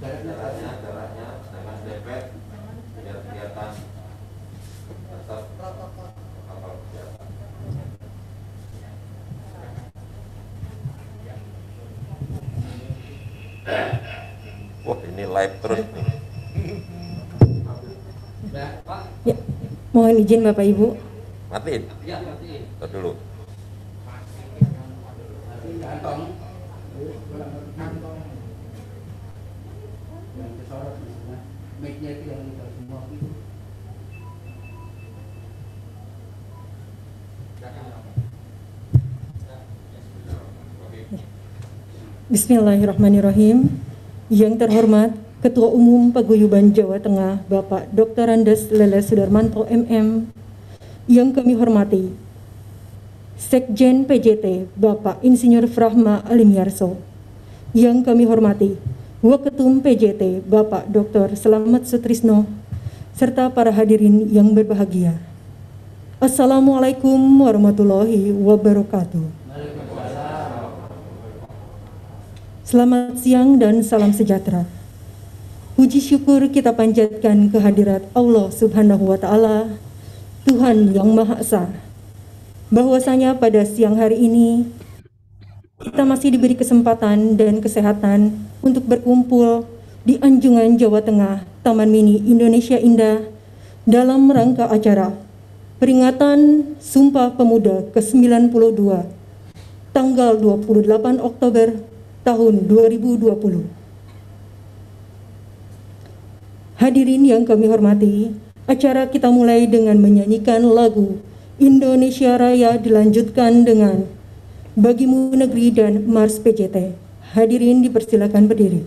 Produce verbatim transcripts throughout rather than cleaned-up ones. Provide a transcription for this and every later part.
Caranya, caranya dengan depet biar kelihatan tetap protokol kesehatan. Wah, ini live terus nih. Ya, mohon izin Bapak Ibu. Matiin? Ya, matiin. Tuh dulu. Bismillahirrahmanirrahim. Yang terhormat Ketua Umum Paguyuban Jawa Tengah Bapak Doktor Andes Lele Sudarmanto M M. Yang kami hormati Sekjen P J T Bapak Insinyur Frahma Alimyarso. Yang kami hormati Waketum P J T Bapak Doktor Selamat Sutrisno serta para hadirin yang berbahagia. Assalamualaikum warahmatullahi wabarakatuh. Selamat siang dan salam sejahtera. Puji syukur kita panjatkan kehadirat Allah Subhanahu wa Ta'ala, Tuhan yang Maha Esa, bahwasanya pada siang hari ini kita masih diberi kesempatan dan kesehatan untuk berkumpul di Anjungan Jawa Tengah Taman Mini Indonesia Indah dalam rangka acara peringatan Sumpah Pemuda ke sembilan puluh dua tanggal dua puluh delapan Oktober tahun dua ribu dua puluh. Hadirin yang kami hormati, acara kita mulai dengan menyanyikan lagu Indonesia Raya, dilanjutkan dengan Bagimu Negeri dan Mars P J T. Hadirin dipersilakan berdiri.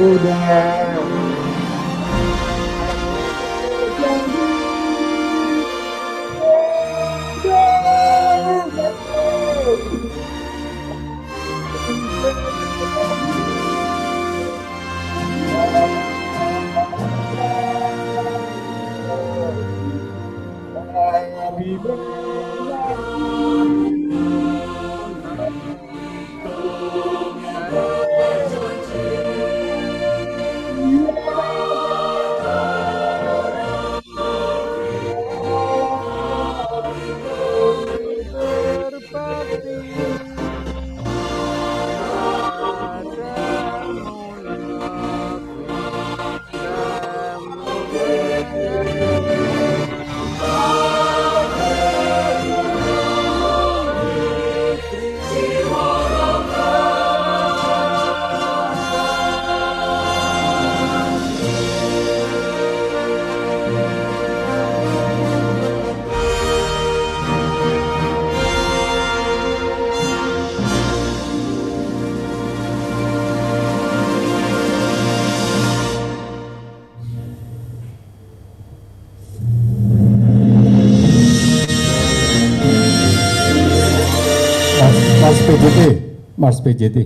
Mars P J T, Mars P J T.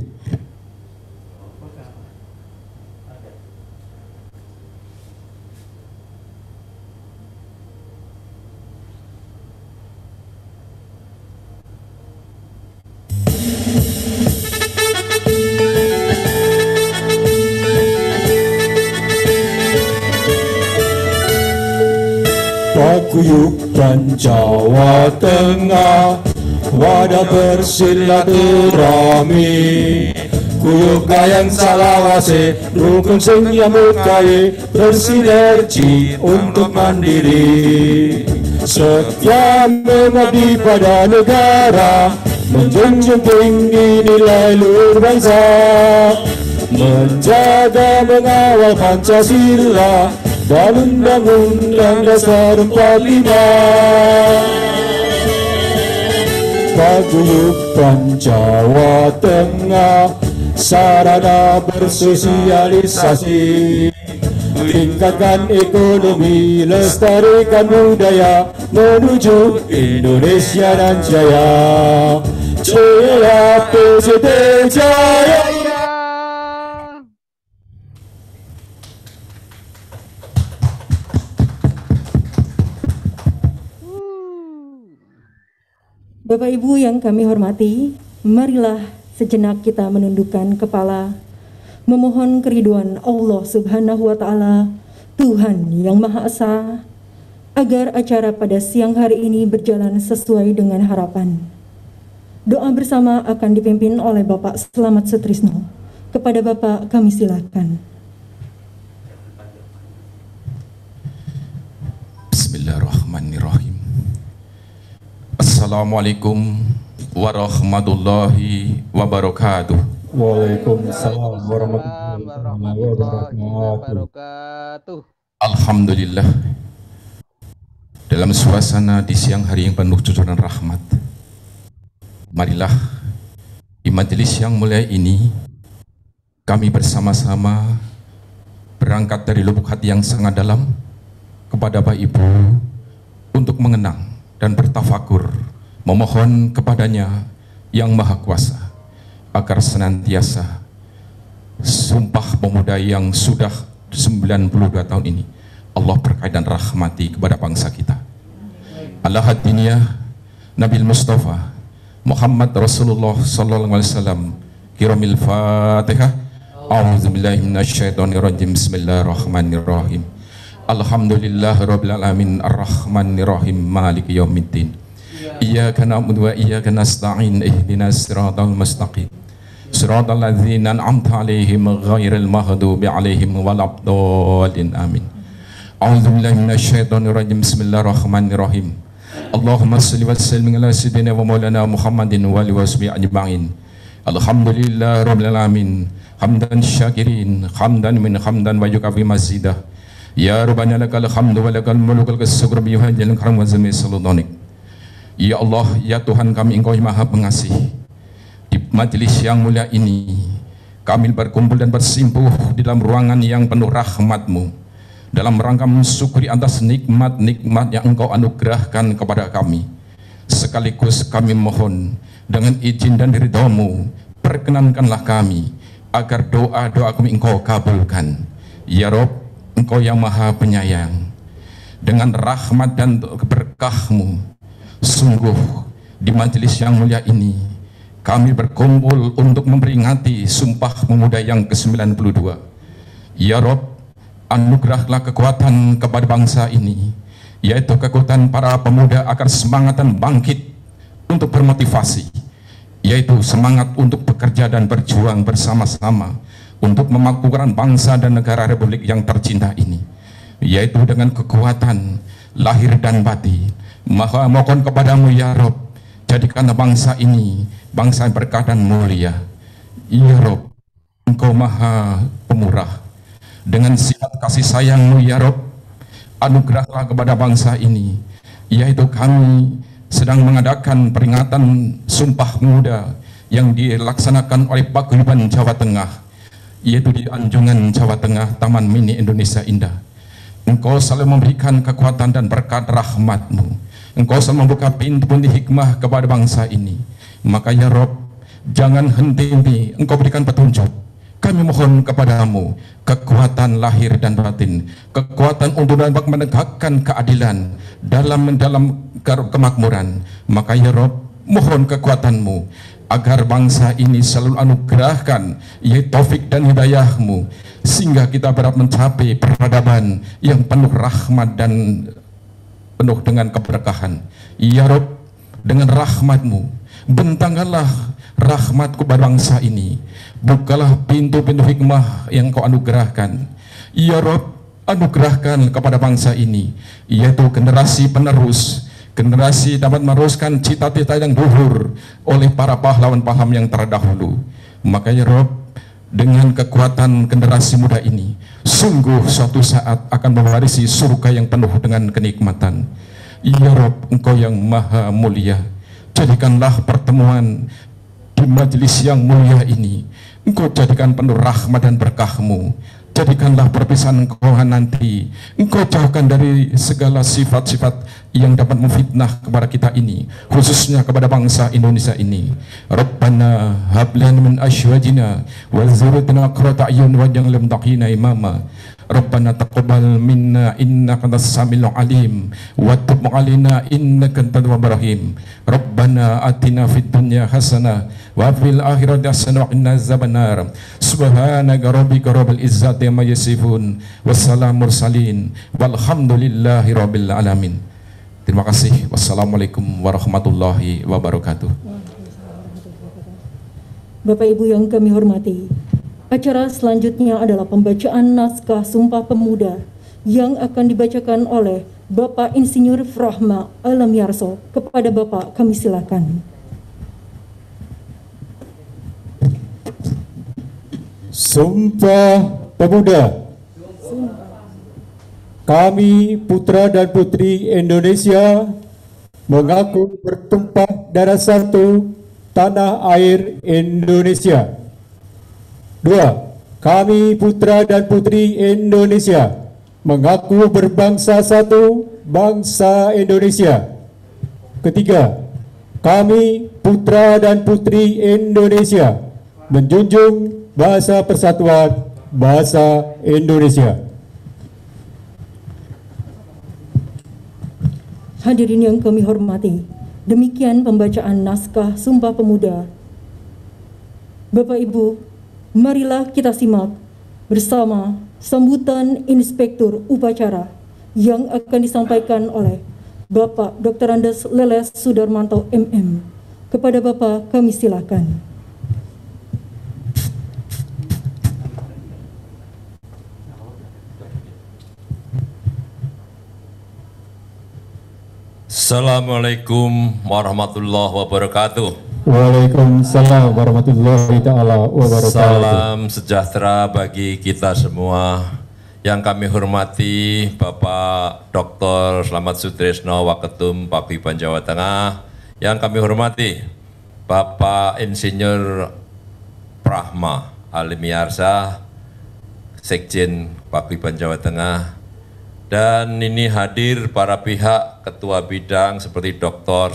Paguyuban Jawa Tengah, wadah bersilaturahmi, kuyup gayang salawase, rukun sing nyambut kaye, bersinergi untuk mandiri. Setia mengabdi pada negara, menjunjung tinggi nilai luhur bangsa, menjaga mengawal Pancasila dan Undang-Undang Dasar empat puluh lima. Paguyuban Jawa Tengah, sarana bersosialisasi, tingkatkan ekonomi, lestarikan budaya, menuju Indonesia dan jaya. Jaya P J T Jaya. Bapak Ibu yang kami hormati, marilah sejenak kita menundukkan kepala, memohon keriduan Allah Subhanahu wa Ta'ala, Tuhan yang Maha Esa, agar acara pada siang hari ini berjalan sesuai dengan harapan. Doa bersama akan dipimpin oleh Bapak Selamat Sutrisno. Kepada Bapak kami silakan. Bismillahirrahmanirrahim. Assalamualaikum warahmatullahi wabarakatuh. Waalaikumsalam warahmatullahi wabarakatuh. Alhamdulillah, dalam suasana di siang hari yang penuh cucuran rahmat, marilah di majelis yang mulia ini kami bersama-sama berangkat dari lubuk hati yang sangat dalam kepada Bapak Ibu untuk mengenang dan bertafakur, memohon kepadanya yang Maha Kuasa agar senantiasa Sumpah Pemuda yang sudah sembilan puluh dua tahun ini Allah berkahi dan rahmati kepada bangsa kita. Ala hadiniyah Nabil Mustafa Muhammad Rasulullah sallallahu alaihi wasallam. Kiramil Fatihah. A'udzubillahi minasyaitonirrajim. Bismillahirrahmanirrahim. Alhamdulillahirabbil alamin arrahmanirrahim maliki yaumiddin. Iyyaka na'budu wa iyyaka nasta'in ihdinas siratal mustaqim. Siratal ladzina an'amta 'alaihim ghairil maghdubi 'alaihim waladdallin amin. A'udzubillahi minasyaitonir rajim. Bismillahirrahmanirrahim. Allahumma shalli wa sallim ala sayyidina wa maulana Muhammadin wa alihi washabihi ajma'in. Alhamdulillahirabbil alamin. Hamdan syakirin, hamdan min hamdan wa yukafi mazidah. Ya Rabbana lakal hamdu wa lakal mulku wa syukru bi wajhil karam wa zami sultanik. Ya Allah, ya Tuhan kami, Engkau yang Maha Pengasih. Di majelis yang mulia ini kami berkumpul dan bersimpuh di dalam ruangan yang penuh rahmat-Mu, dalam rangka mensyukuri atas nikmat-nikmat yang Engkau anugerahkan kepada kami. Sekaligus kami mohon dengan izin dan ridho-Mu, perkenankanlah kami agar doa-doa kami Engkau kabulkan. Ya Rob, Engkau yang Maha Penyayang, dengan rahmat dan berkah-Mu, sungguh di majelis yang mulia ini kami berkumpul untuk memperingati Sumpah Pemuda yang ke sembilan puluh dua. Ya Rob, anugerahlah kekuatan kepada bangsa ini, yaitu kekuatan para pemuda agar semangat dan bangkit untuk bermotivasi, yaitu semangat untuk bekerja dan berjuang bersama-sama untuk memakmurkan bangsa dan negara Republik yang tercinta ini, yaitu dengan kekuatan lahir dan batin. Maha mohon kepadamu ya Rob, jadikanlah bangsa ini bangsa yang berkah dan mulia. Ya Rob, Engkau Maha Pemurah, dengan sifat kasih sayang-Mu ya Rob, anugerahlah kepada bangsa ini, yaitu kami sedang mengadakan peringatan Sumpah Pemuda yang dilaksanakan oleh Paguyuban Jawa Tengah, yaitu di Anjungan Jawa Tengah, Taman Mini Indonesia Indah. Engkau selalu memberikan kekuatan dan berkat rahmat-Mu. Engkau selalu membuka pintu-pintu hikmah kepada bangsa ini. Maka ya Rob, jangan henti-henti Engkau berikan petunjuk. Kami mohon kepadamu kekuatan lahir dan batin, kekuatan untuk dapat menegakkan keadilan dalam dalam kemakmuran. Maka ya Rob, mohon kekuatan-Mu agar bangsa ini selalu anugerahkan yaitu taufik dan hidayah-Mu, sehingga kita dapat mencapai peradaban yang penuh rahmat dan penuh dengan keberkahan. Ya Rob, dengan rahmat-Mu bentangkanlah rahmat kepada bangsa ini, bukalah pintu-pintu hikmah yang Kau anugerahkan. Ya Rob, anugerahkan kepada bangsa ini, yaitu generasi penerus, generasi dapat meneruskan cita-cita yang luhur oleh para pahlawan-pahlawan yang terdahulu. Maka ya Rob, dengan kekuatan generasi muda ini, sungguh suatu saat akan mewarisi surga yang penuh dengan kenikmatan. Ya Rob, Engkau yang Maha Mulia, jadikanlah pertemuan di majelis yang mulia ini, Engkau jadikan penuh rahmat dan berkah-Mu. Jadikanlah perpisahan Engkau nanti, Engkau jauhkan dari segala sifat-sifat yang dapat memfitnah kepada kita ini, khususnya kepada bangsa Indonesia ini. Rabbana hablana min azwajina wa dzurriyyatina qurrata a'yun waj'alna lil muttaqina imama. Rabbana taqabbal minna innaka antas samiul alim wa tub 'alaina innaka antat tawwabur rahim. Rabbana atina fid dunya hasanah wa fil akhirati hasanah wa qina azabannar. Subhanaka rabbika rabbil izzati amma yasifun wassalamu mursalin walhamdulillahi rabbil alamin. Terima kasih. Wassalamualaikum warahmatullahi wabarakatuh. Bapak Ibu yang kami hormati, acara selanjutnya adalah pembacaan naskah Sumpah Pemuda yang akan dibacakan oleh Bapak Insinyur Frahma Alamyarso. Kepada Bapak kami silakan. Sumpah Pemuda. Kami putra dan putri Indonesia mengaku bertumpah darah satu tanah air Indonesia. Dua, kami putra dan putri Indonesia mengaku berbangsa satu, bangsa Indonesia. Ketiga, kami putra dan putri Indonesia menjunjung bahasa persatuan bahasa Indonesia. Hadirin yang kami hormati, demikian pembacaan naskah Sumpah Pemuda. Bapak Ibu, marilah kita simak bersama sambutan Inspektur Upacara yang akan disampaikan oleh Bapak Doktor Andes Leles Sudarmanto M M. Kepada Bapak kami silakan. Assalamualaikum warahmatullahi wabarakatuh. Waalaikumsalam warahmatullahi ta'ala wabarakatuh. Salam sejahtera bagi kita semua. Yang kami hormati Bapak Doktor Slamet Sutrisno Waketum Paguyuban Jawa Tengah. Yang kami hormati Bapak Insinyur Frahma Alimiarsa, Sekjen Paguyuban Jawa Tengah, dan ini hadir para pihak ketua bidang seperti Doktor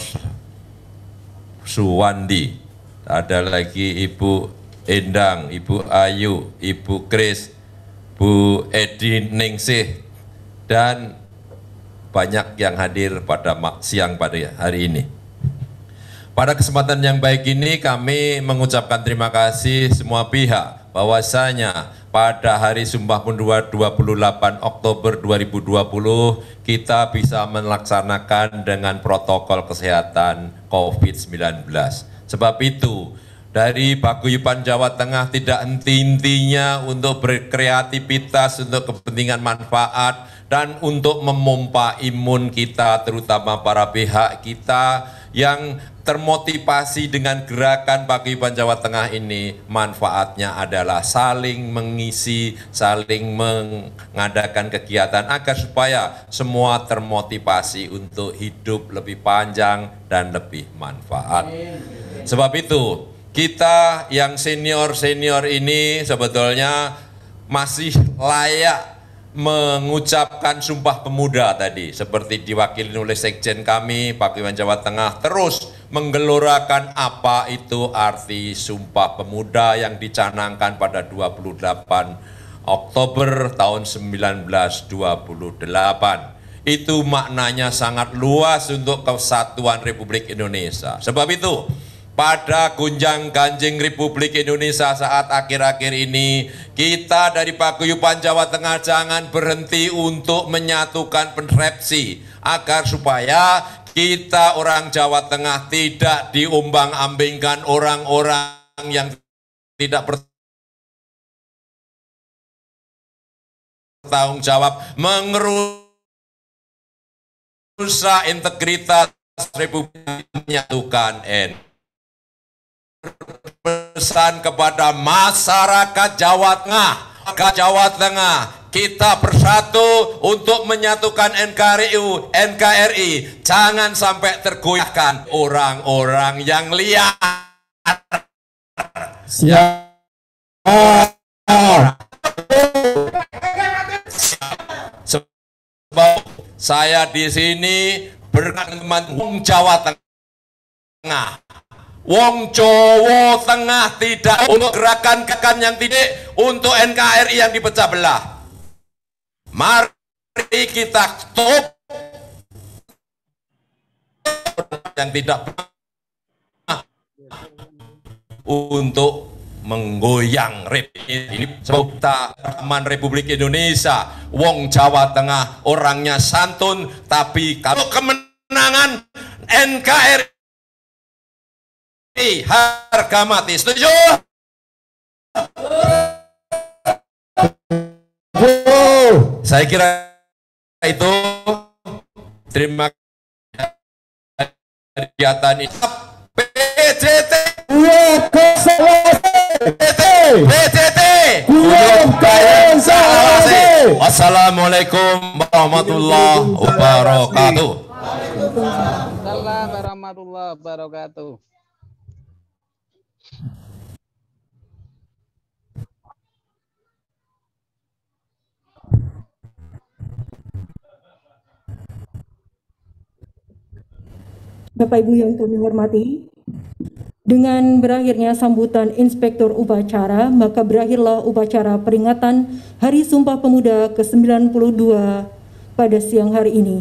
Suwandi, ada lagi Ibu Endang, Ibu Ayu, Ibu Kris, Bu Edi Ningsih, dan banyak yang hadir pada siang pada hari ini. Pada kesempatan yang baik ini kami mengucapkan terima kasih semua pihak bahwasanya pada hari Sumpah Pemuda dua puluh delapan Oktober dua ribu dua puluh kita bisa melaksanakan dengan protokol kesehatan COVID sembilan belas. Sebab itu dari Paguyuban Jawa Tengah tidak henti-hentinya untuk berkreativitas untuk kepentingan manfaat dan untuk memompa imun kita, terutama para pihak kita yang termotivasi dengan gerakan Paguyuban Jawa Tengah ini. Manfaatnya adalah saling mengisi, saling mengadakan kegiatan agar supaya semua termotivasi untuk hidup lebih panjang dan lebih manfaat. Sebab itu kita yang senior-senior ini sebetulnya masih layak mengucapkan Sumpah Pemuda tadi, seperti diwakili oleh Sekjen kami, Paguyuban Jawa Tengah, terus menggelorakan apa itu arti Sumpah Pemuda yang dicanangkan pada dua puluh delapan Oktober tahun seribu sembilan ratus dua puluh delapan. Itu maknanya sangat luas untuk kesatuan Republik Indonesia. Sebab itu, pada gunjang ganjing Republik Indonesia saat akhir-akhir ini, kita dari Paguyuban Jawa Tengah jangan berhenti untuk menyatukan persepsi agar supaya kita orang Jawa Tengah tidak diombang-ambingkan orang-orang yang tidak bertanggung jawab, merusak integritas Republik, menyatukan N. Pesan kepada masyarakat Jawa Tengah, ke Jawa Tengah, kita bersatu untuk menyatukan N K R I, N K R I. Jangan sampai tergoyahkan orang-orang yang liar. Siap. Sebab saya di sini berteman wong Jawa Tengah. Wong Jawa Tengah tidak untuk gerakan-gerakan yang tidak untuk N K R I yang dipecah belah. Mari kita stop yang tidak untuk menggoyang ini sebab teman Republik Indonesia. Wong Jawa Tengah orangnya santun, tapi kalau kemenangan N K R I harga mati. Setuju? Wow. Saya kira itu. Terima kasih kegiatan ini. P J T P J T Wassalamualaikum warahmatullahi wabarakatuh. Waalaikumsalam warahmatullahi wabarakatuh. Bapak Ibu yang kami hormati, dengan berakhirnya sambutan Inspektur Upacara, maka berakhirlah upacara peringatan Hari Sumpah Pemuda ke sembilan puluh dua pada siang hari ini.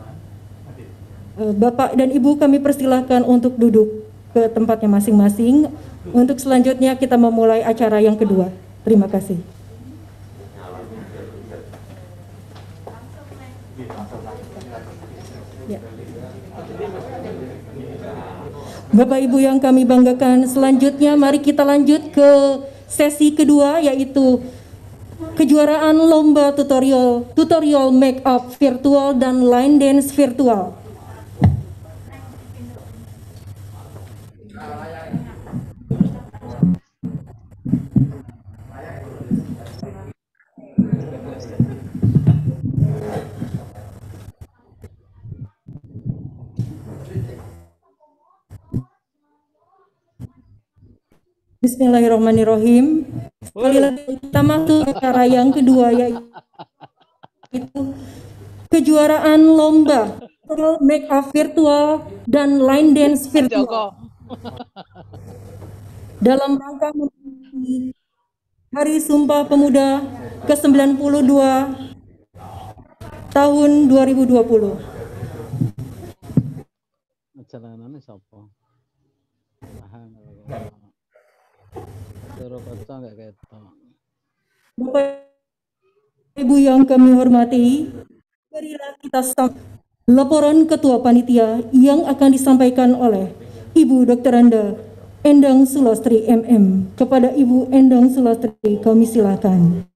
Bapak dan Ibu kami persilahkan untuk duduk ke tempatnya masing-masing. Untuk selanjutnya kita memulai acara yang kedua. Terima kasih. Ya. Bapak Ibu yang kami banggakan, selanjutnya mari kita lanjut ke sesi kedua, yaitu kejuaraan lomba tutorial tutorial make up virtual dan line dance virtual. Bismillahirrahmanirrahim. Sekali lagi kita masuk ke acara yang kedua, yaitu kejuaraan lomba make up virtual dan line dance virtual Joko. dalam rangka memperingati Hari Sumpah Pemuda ke sembilan puluh dua tahun dua ribu dua puluh. Jalanannya siapa? Paham. Suruh kaca nggak ketok. Bapak Ibu yang kami hormati, berilah kita start laporan Ketua Panitia yang akan disampaikan oleh Ibu Doktor Anda Endang Sulastri M M. Kepada Ibu Endang Sulastri kami silakan.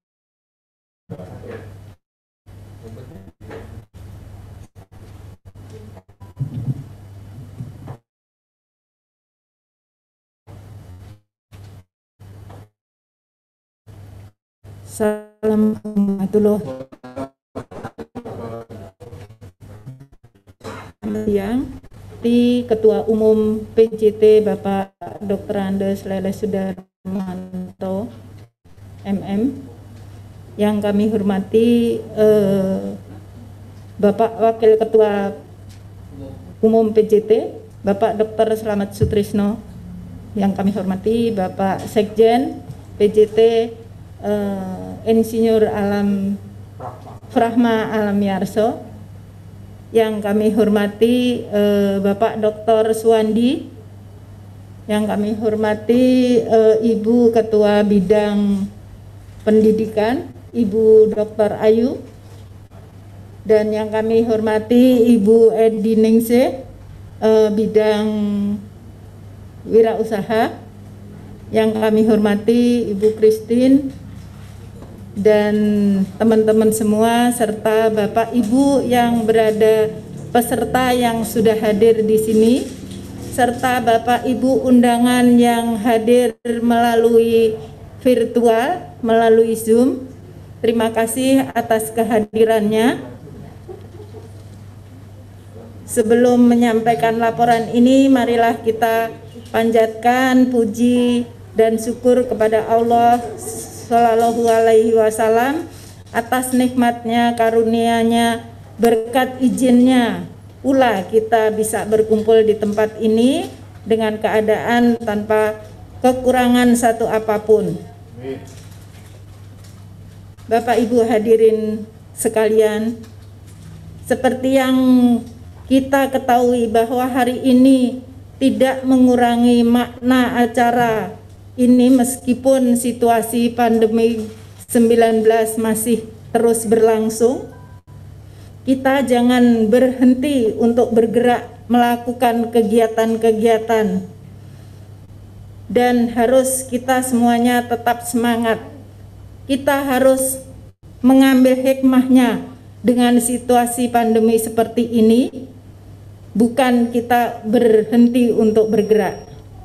Salam warahmatullahi siang. Di Ketua Umum P J T Bapak Doktor Andes Lele Sudarmanto M M, yang kami hormati eh, Bapak Wakil Ketua Umum P J T Bapak Doktor Slamet Sutrisno, yang kami hormati Bapak Sekjen P J T Uh, Insinyur Alam Frahma Alamyarso, yang kami hormati uh, Bapak Doktor Suwandi, yang kami hormati uh, Ibu Ketua Bidang Pendidikan Ibu Doktor Ayu, dan yang kami hormati Ibu Edi Ningsih, uh, Bidang Wirausaha, yang kami hormati Ibu Christine, dan teman-teman semua serta Bapak Ibu yang berada, peserta yang sudah hadir di sini, serta Bapak Ibu undangan yang hadir melalui virtual, melalui Zoom. Terima kasih atas kehadirannya. Sebelum menyampaikan laporan ini, marilah kita panjatkan puji dan syukur kepada Allah Shallallahu alaihi wasallam atas nikmatnya, karunia-Nya, berkat izinnya pula kita bisa berkumpul di tempat ini dengan keadaan tanpa kekurangan satu apapun. Bapak Ibu hadirin sekalian, seperti yang kita ketahui bahwa hari ini tidak mengurangi makna acara ini meskipun situasi pandemi sembilan belas masih terus berlangsung. Kita jangan berhenti untuk bergerak melakukan kegiatan-kegiatan, dan harus kita semuanya tetap semangat. Kita harus mengambil hikmahnya dengan situasi pandemi seperti ini, bukan kita berhenti untuk bergerak.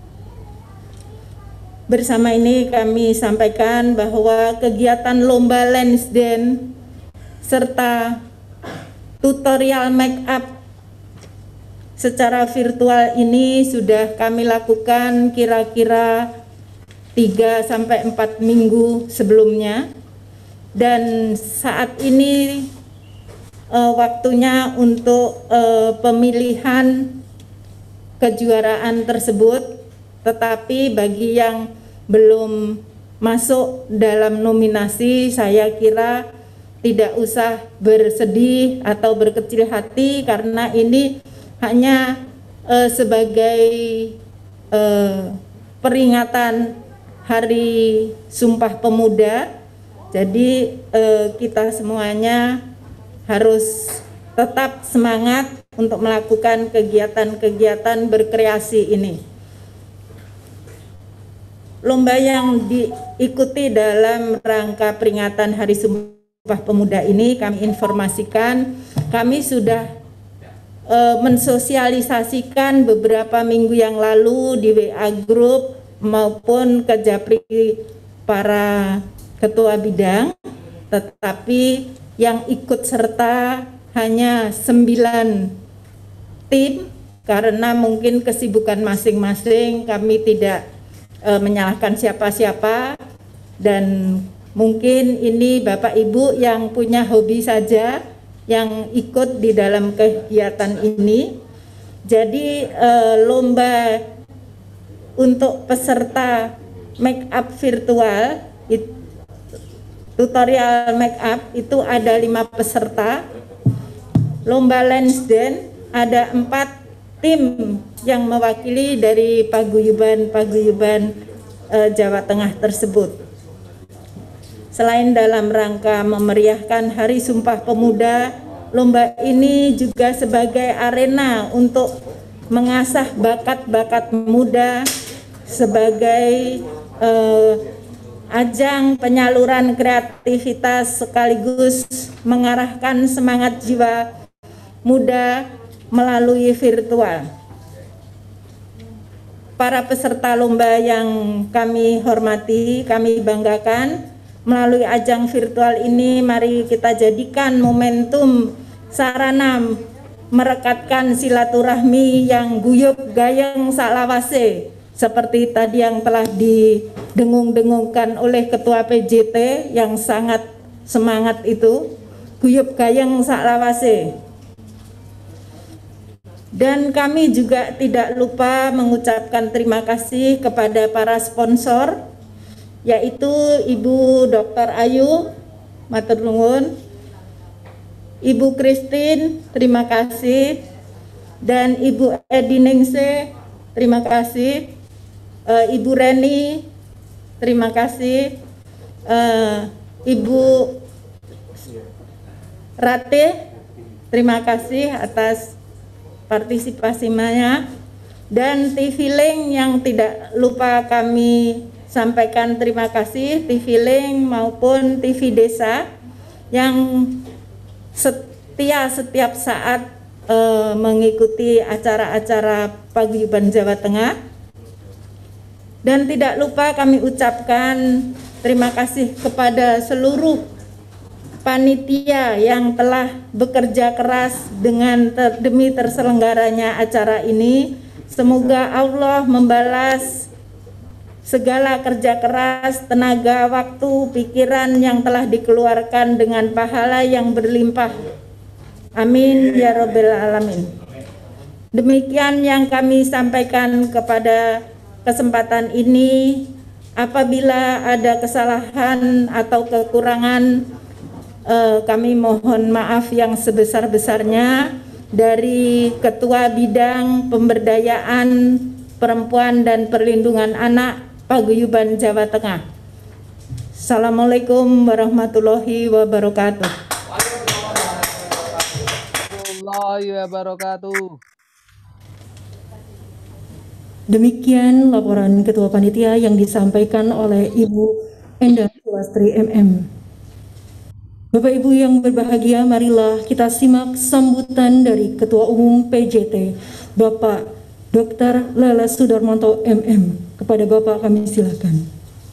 Bersama ini kami sampaikan bahwa kegiatan lomba lens dance serta tutorial make up secara virtual ini sudah kami lakukan kira-kira tiga sampai empat minggu sebelumnya, dan saat ini uh, waktunya untuk uh, pemilihan kejuaraan tersebut. Tetapi bagi yang belum masuk dalam nominasi, saya kira tidak usah bersedih atau berkecil hati, karena ini hanya uh, sebagai uh, peringatan Hari Sumpah Pemuda. Jadi uh, kita semuanya harus tetap semangat untuk melakukan kegiatan-kegiatan berkreasi ini. Lomba yang diikuti dalam rangka peringatan Hari Sumpah Pemuda ini kami informasikan, kami sudah e, mensosialisasikan beberapa minggu yang lalu di W A Group maupun ke Japri para ketua bidang, tetapi yang ikut serta hanya sembilan tim, karena mungkin kesibukan masing-masing, kami tidak e, menyalahkan siapa-siapa. Dan mungkin ini Bapak Ibu yang punya hobi saja yang ikut di dalam kegiatan ini. Jadi eh, lomba untuk peserta make up virtual, it, tutorial make up itu ada lima peserta. Lomba lens dance ada empat tim yang mewakili dari paguyuban-paguyuban eh, Jawa Tengah tersebut. Selain dalam rangka memeriahkan Hari Sumpah Pemuda, lomba ini juga sebagai arena untuk mengasah bakat-bakat muda sebagai eh, ajang penyaluran kreativitas sekaligus mengarahkan semangat jiwa muda melalui virtual. Para peserta lomba yang kami hormati, kami banggakan, melalui ajang virtual ini mari kita jadikan momentum sarana merekatkan silaturahmi yang guyup gayeng saklawase seperti tadi yang telah didengung-dengungkan oleh Ketua P J T yang sangat semangat itu, guyup gayeng saklawase. Dan kami juga tidak lupa mengucapkan terima kasih kepada para sponsor, yaitu Ibu Doktor Ayu, matur nuwun, Ibu Christine, terima kasih, dan Ibu Edi Ningsih, terima kasih, e, Ibu Reni, terima kasih, e, Ibu Rate, terima kasih atas partisipasinya, dan T V Link yang tidak lupa kami sampaikan terima kasih, T V Link maupun T V Desa yang setia setiap saat eh, mengikuti acara-acara paguyuban Jawa Tengah. Dan tidak lupa kami ucapkan terima kasih kepada seluruh panitia yang telah bekerja keras dengan ter, demi terselenggaranya acara ini. Semoga Allah membalas segala kerja keras, tenaga, waktu, pikiran yang telah dikeluarkan dengan pahala yang berlimpah. Amin ya Rabbal Alamin. Demikian yang kami sampaikan kepada kesempatan ini. Apabila ada kesalahan atau kekurangan, eh, kami mohon maaf yang sebesar-besarnya dari Ketua Bidang Pemberdayaan Perempuan dan Perlindungan Anak Paguyuban Jawa Tengah. Assalamualaikum warahmatullahi wabarakatuh. Warahmatullahi wabarakatuh. Demikian laporan Ketua Panitia yang disampaikan oleh Ibu Endang Sulastri M M. Bapak Ibu yang berbahagia, marilah kita simak sambutan dari Ketua Umum P J T, Bapak Doktor Leles Sudarmonto M M. Kepada Bapak kami silakan.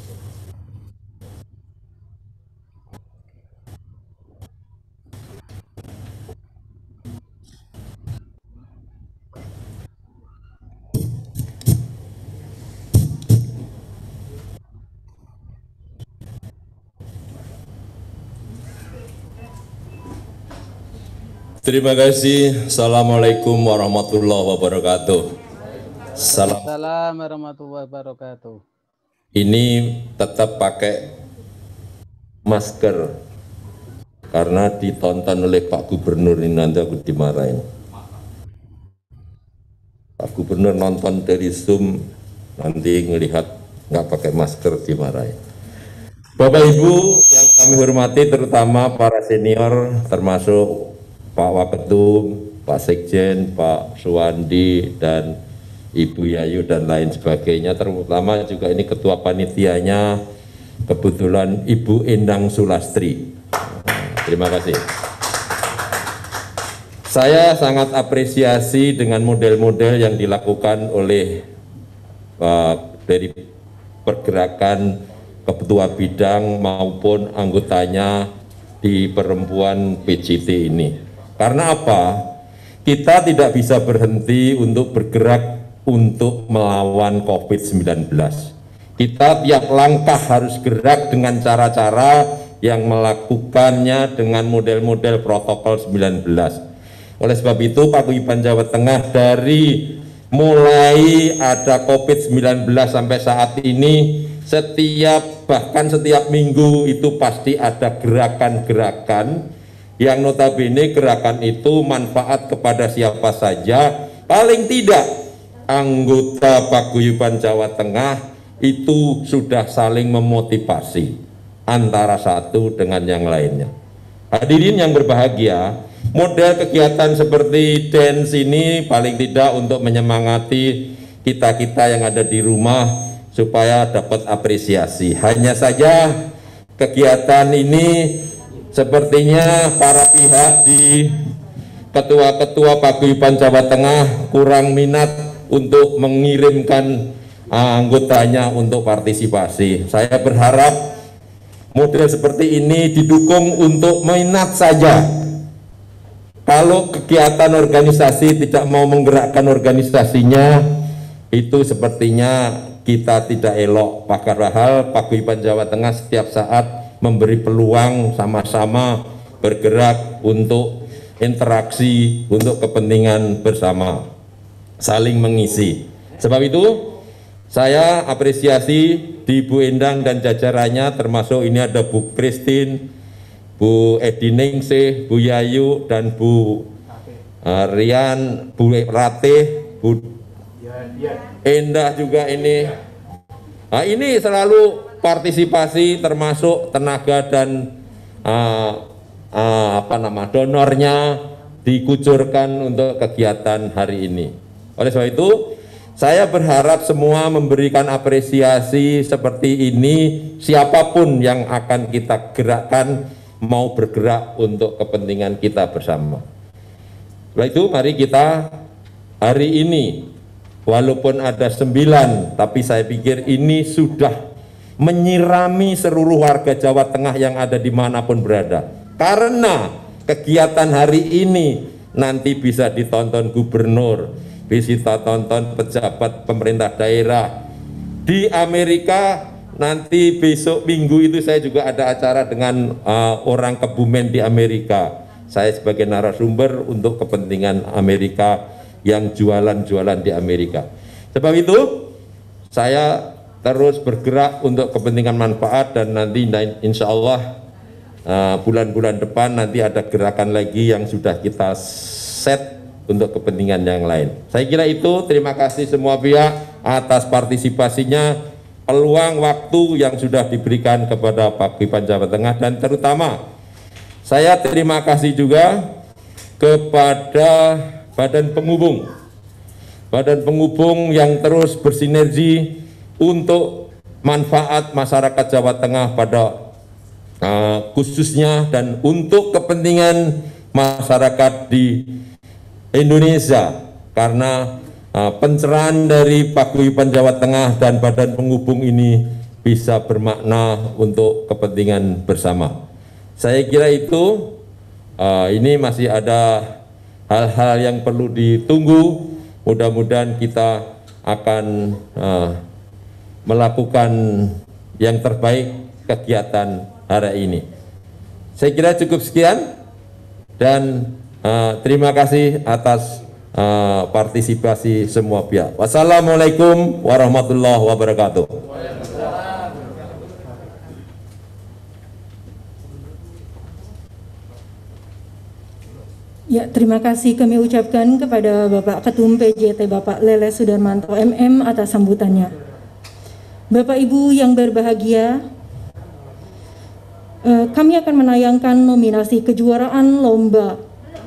Terima kasih. Assalamualaikum warahmatullahi wabarakatuh. Salam. Assalamualaikum warahmatullahi wabarakatuh. Ini tetap pakai masker karena ditonton oleh Pak Gubernur, ini nanti aku dimarahin. Pak Gubernur nonton dari Zoom, nanti ngelihat nggak pakai masker dimarahin. Bapak Ibu yang kami hormati, terutama para senior termasuk Pak Waketum, Pak Sekjen, Pak Suwandi, dan Ibu Yayu dan lain sebagainya, terutama juga ini ketua panitianya kebetulan Ibu Endang Sulastri. Terima kasih. Saya sangat apresiasi dengan model-model yang dilakukan oleh uh, dari pergerakan ketua bidang maupun anggotanya di perempuan P J T ini. Karena apa? Kita tidak bisa berhenti untuk bergerak untuk melawan COVID sembilan belas. Kita tiap langkah harus gerak dengan cara-cara yang melakukannya dengan model-model protokol sembilan belas. Oleh sebab itu Paguyuban Jawa Tengah dari mulai ada covid sembilan belas sampai saat ini, setiap bahkan setiap minggu itu pasti ada gerakan-gerakan yang notabene gerakan itu manfaat kepada siapa saja. Paling tidak anggota Paguyuban Jawa Tengah itu sudah saling memotivasi antara satu dengan yang lainnya. Hadirin yang berbahagia, model kegiatan seperti dance ini paling tidak untuk menyemangati kita-kita yang ada di rumah supaya dapat apresiasi. Hanya saja kegiatan ini sepertinya para pihak di ketua-ketua Paguyuban Jawa Tengah kurang minat untuk mengirimkan anggotanya untuk partisipasi. Saya berharap model seperti ini didukung untuk minat saja. Kalau kegiatan organisasi tidak mau menggerakkan organisasinya, itu sepertinya kita tidak elok. Padahal Paguyuban Jawa Tengah setiap saat memberi peluang sama-sama bergerak untuk interaksi, untuk kepentingan bersama, saling mengisi. Sebab itu saya apresiasi di Bu Endang dan jajarannya, termasuk ini ada Bu Christine, Bu Edi Ningsih, Bu Yayu, dan Bu uh, Rian, Bu Ratih, Bu Endah juga ini. Nah, ini selalu partisipasi termasuk tenaga dan uh, uh, apa nama donornya dikucurkan untuk kegiatan hari ini. Oleh sebab itu saya berharap semua memberikan apresiasi seperti ini, siapapun yang akan kita gerakkan mau bergerak untuk kepentingan kita bersama. Setelah itu mari kita hari ini, walaupun ada sembilan, tapi saya pikir ini sudah menyirami seluruh warga Jawa Tengah yang ada dimanapun berada. Karena kegiatan hari ini nanti bisa ditonton gubernur, bisa tonton pejabat pemerintah daerah di Amerika. Nanti besok minggu itu saya juga ada acara dengan uh, orang Kebumen di Amerika. Saya sebagai narasumber untuk kepentingan Amerika yang jualan-jualan di Amerika. Sebab itu saya terus bergerak untuk kepentingan manfaat, dan nanti insya Allah bulan-bulan uh, depan nanti ada gerakan lagi yang sudah kita set untuk kepentingan yang lain. Saya kira itu. Terima kasih semua pihak atas partisipasinya, peluang waktu yang sudah diberikan kepada Paguyuban Jawa Tengah, dan terutama saya terima kasih juga kepada Badan Penghubung, Badan Penghubung yang terus bersinergi untuk manfaat masyarakat Jawa Tengah pada uh, khususnya dan untuk kepentingan masyarakat di Indonesia, karena uh, pencerahan dari Paguyuban Jawa Tengah dan Badan Penghubung ini bisa bermakna untuk kepentingan bersama. Saya kira itu, uh, ini masih ada hal-hal yang perlu ditunggu. Mudah-mudahan kita akan uh, melakukan yang terbaik kegiatan hari ini. Saya kira cukup sekian, dan Uh, terima kasih atas uh, partisipasi semua pihak. Wassalamualaikum warahmatullahi wabarakatuh. Ya, terima kasih kami ucapkan kepada Bapak Ketum P J T Bapak Lele Sudarmanto M M atas sambutannya. Bapak Ibu yang berbahagia, uh, kami akan menayangkan nominasi kejuaraan lomba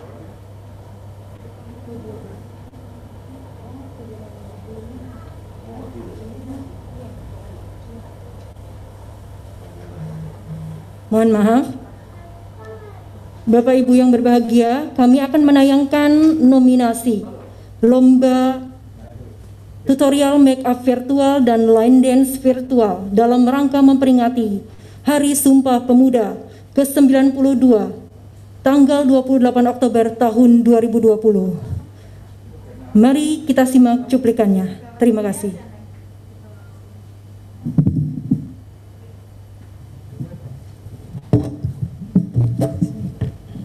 Mohon maaf, Bapak Ibu yang berbahagia, kami akan menayangkan nominasi Lomba Tutorial Make Up Virtual dan Line Dance Virtual dalam rangka memperingati Hari Sumpah Pemuda ke sembilan puluh dua, tanggal dua puluh delapan Oktober tahun dua ribu dua puluh. Mari kita simak cuplikannya. Terima kasih.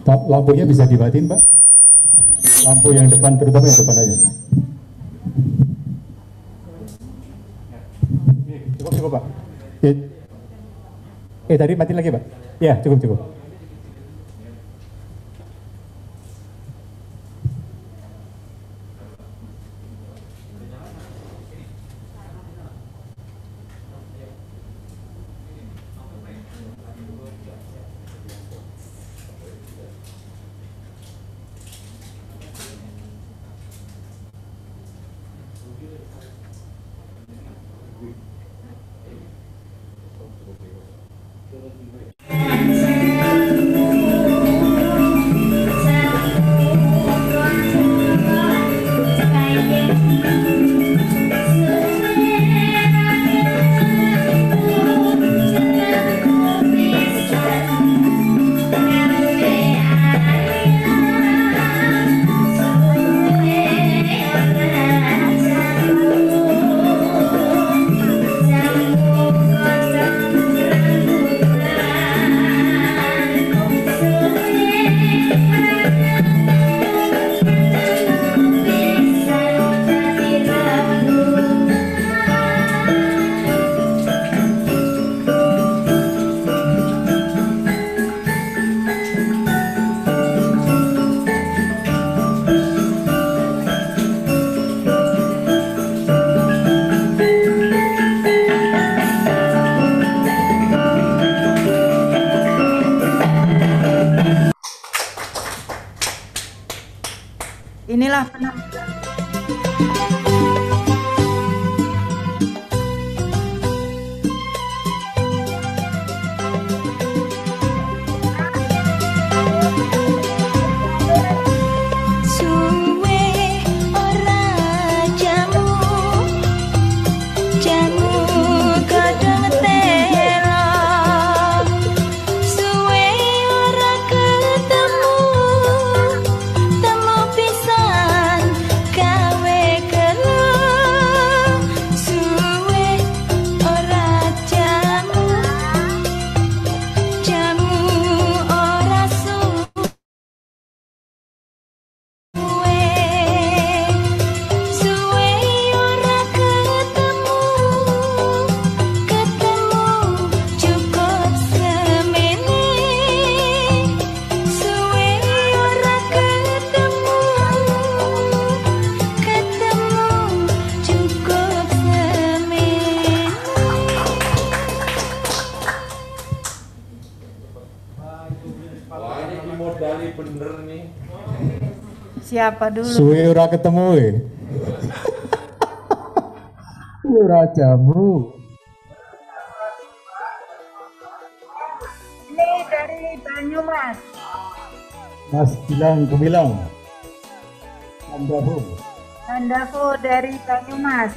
Pak, lampunya bisa dimatiin, Pak? Lampu yang depan, terutama yang depan aja. Cukup, cukup, Pak. Eh, eh tadi mati lagi, Pak? Ya, cukup, cukup. Inilah penampilan. Suwe ora jamu, jamu kadang tela. Suwe ora ketemu, temu pisan gawe kelo. Suwe ora jamu, jamu ora suwe. Suwe ora ketemu, ketemu cukup semene. Suwe ora ketemu, ketemu cukup semene. Wah, ini dimodali bener nih. Siapa dulu? Suwe ora ketemu, eh. Suwe ora jamu. Ini dari Banyumas. Mas bilang Gemilang. Andahu. Handaku dari Banyumas.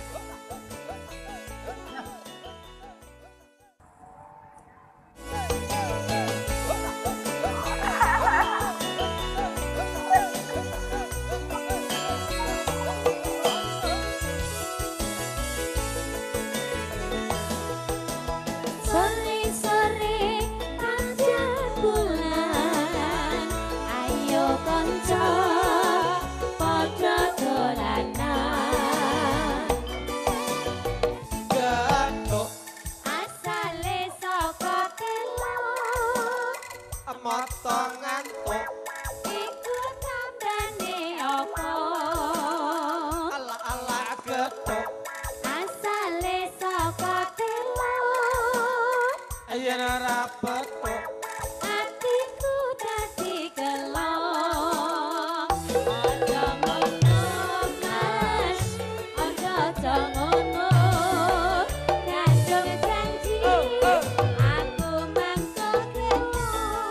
Sore-sore panjang bulan, ayo kanca padha dolanan. Gathuk Asale saka telo, mata ngantuk. iku tandane apa? Ala-ala gethuk. Asale saka telo, Yen ora petuk. atiku dadi gelo. Aja ngono mas, aja aja ngono. Kadung janji, aku mangko gelo.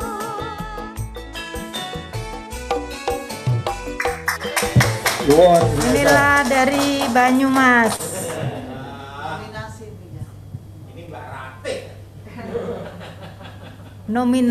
Luar biasa. Inilah dari Banyumas. Nominasi.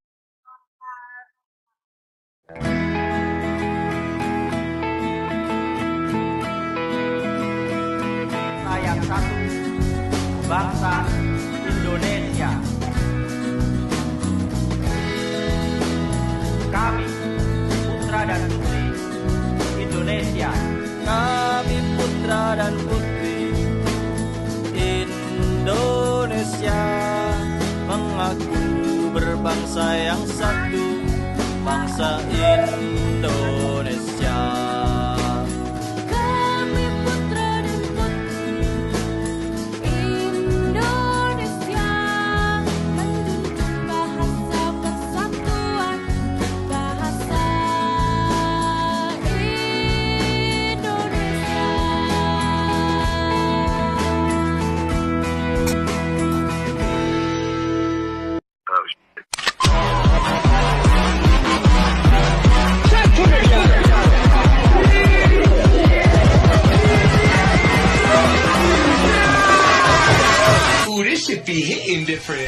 Yang satu, bangsa Indonesia. Kami dan putri Indonesia. Kami putra dan putri Indonesia mengaku berbangsa yang satu, bangsa Indonesia. Kami putra dan putri Indonesia menjunjung bahasa persatuan, bahasa Indonesia. Ooh, this should be hitting different.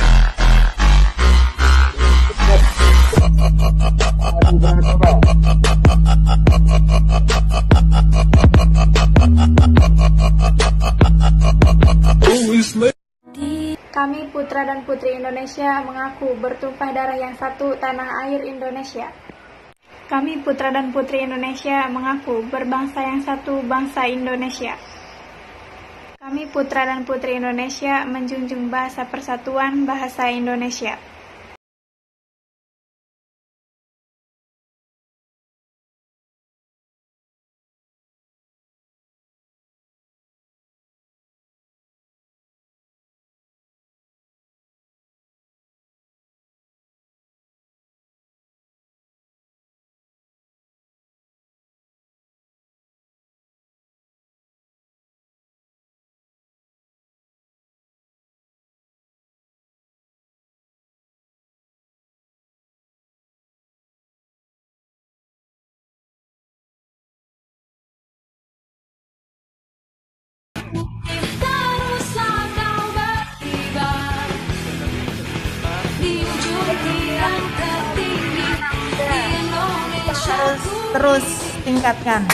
Kami putra dan putri Indonesia mengaku bertumpah darah yang satu, tanah air Indonesia. Kami putra dan putri Indonesia mengaku berbangsa yang satu, bangsa Indonesia. Kami putra dan putri Indonesia menjunjung bahasa persatuan, bahasa Indonesia. Teruslah kau bertiba di ujung tiang tertinggi di Indonesia. Terus, terus tingkatkan.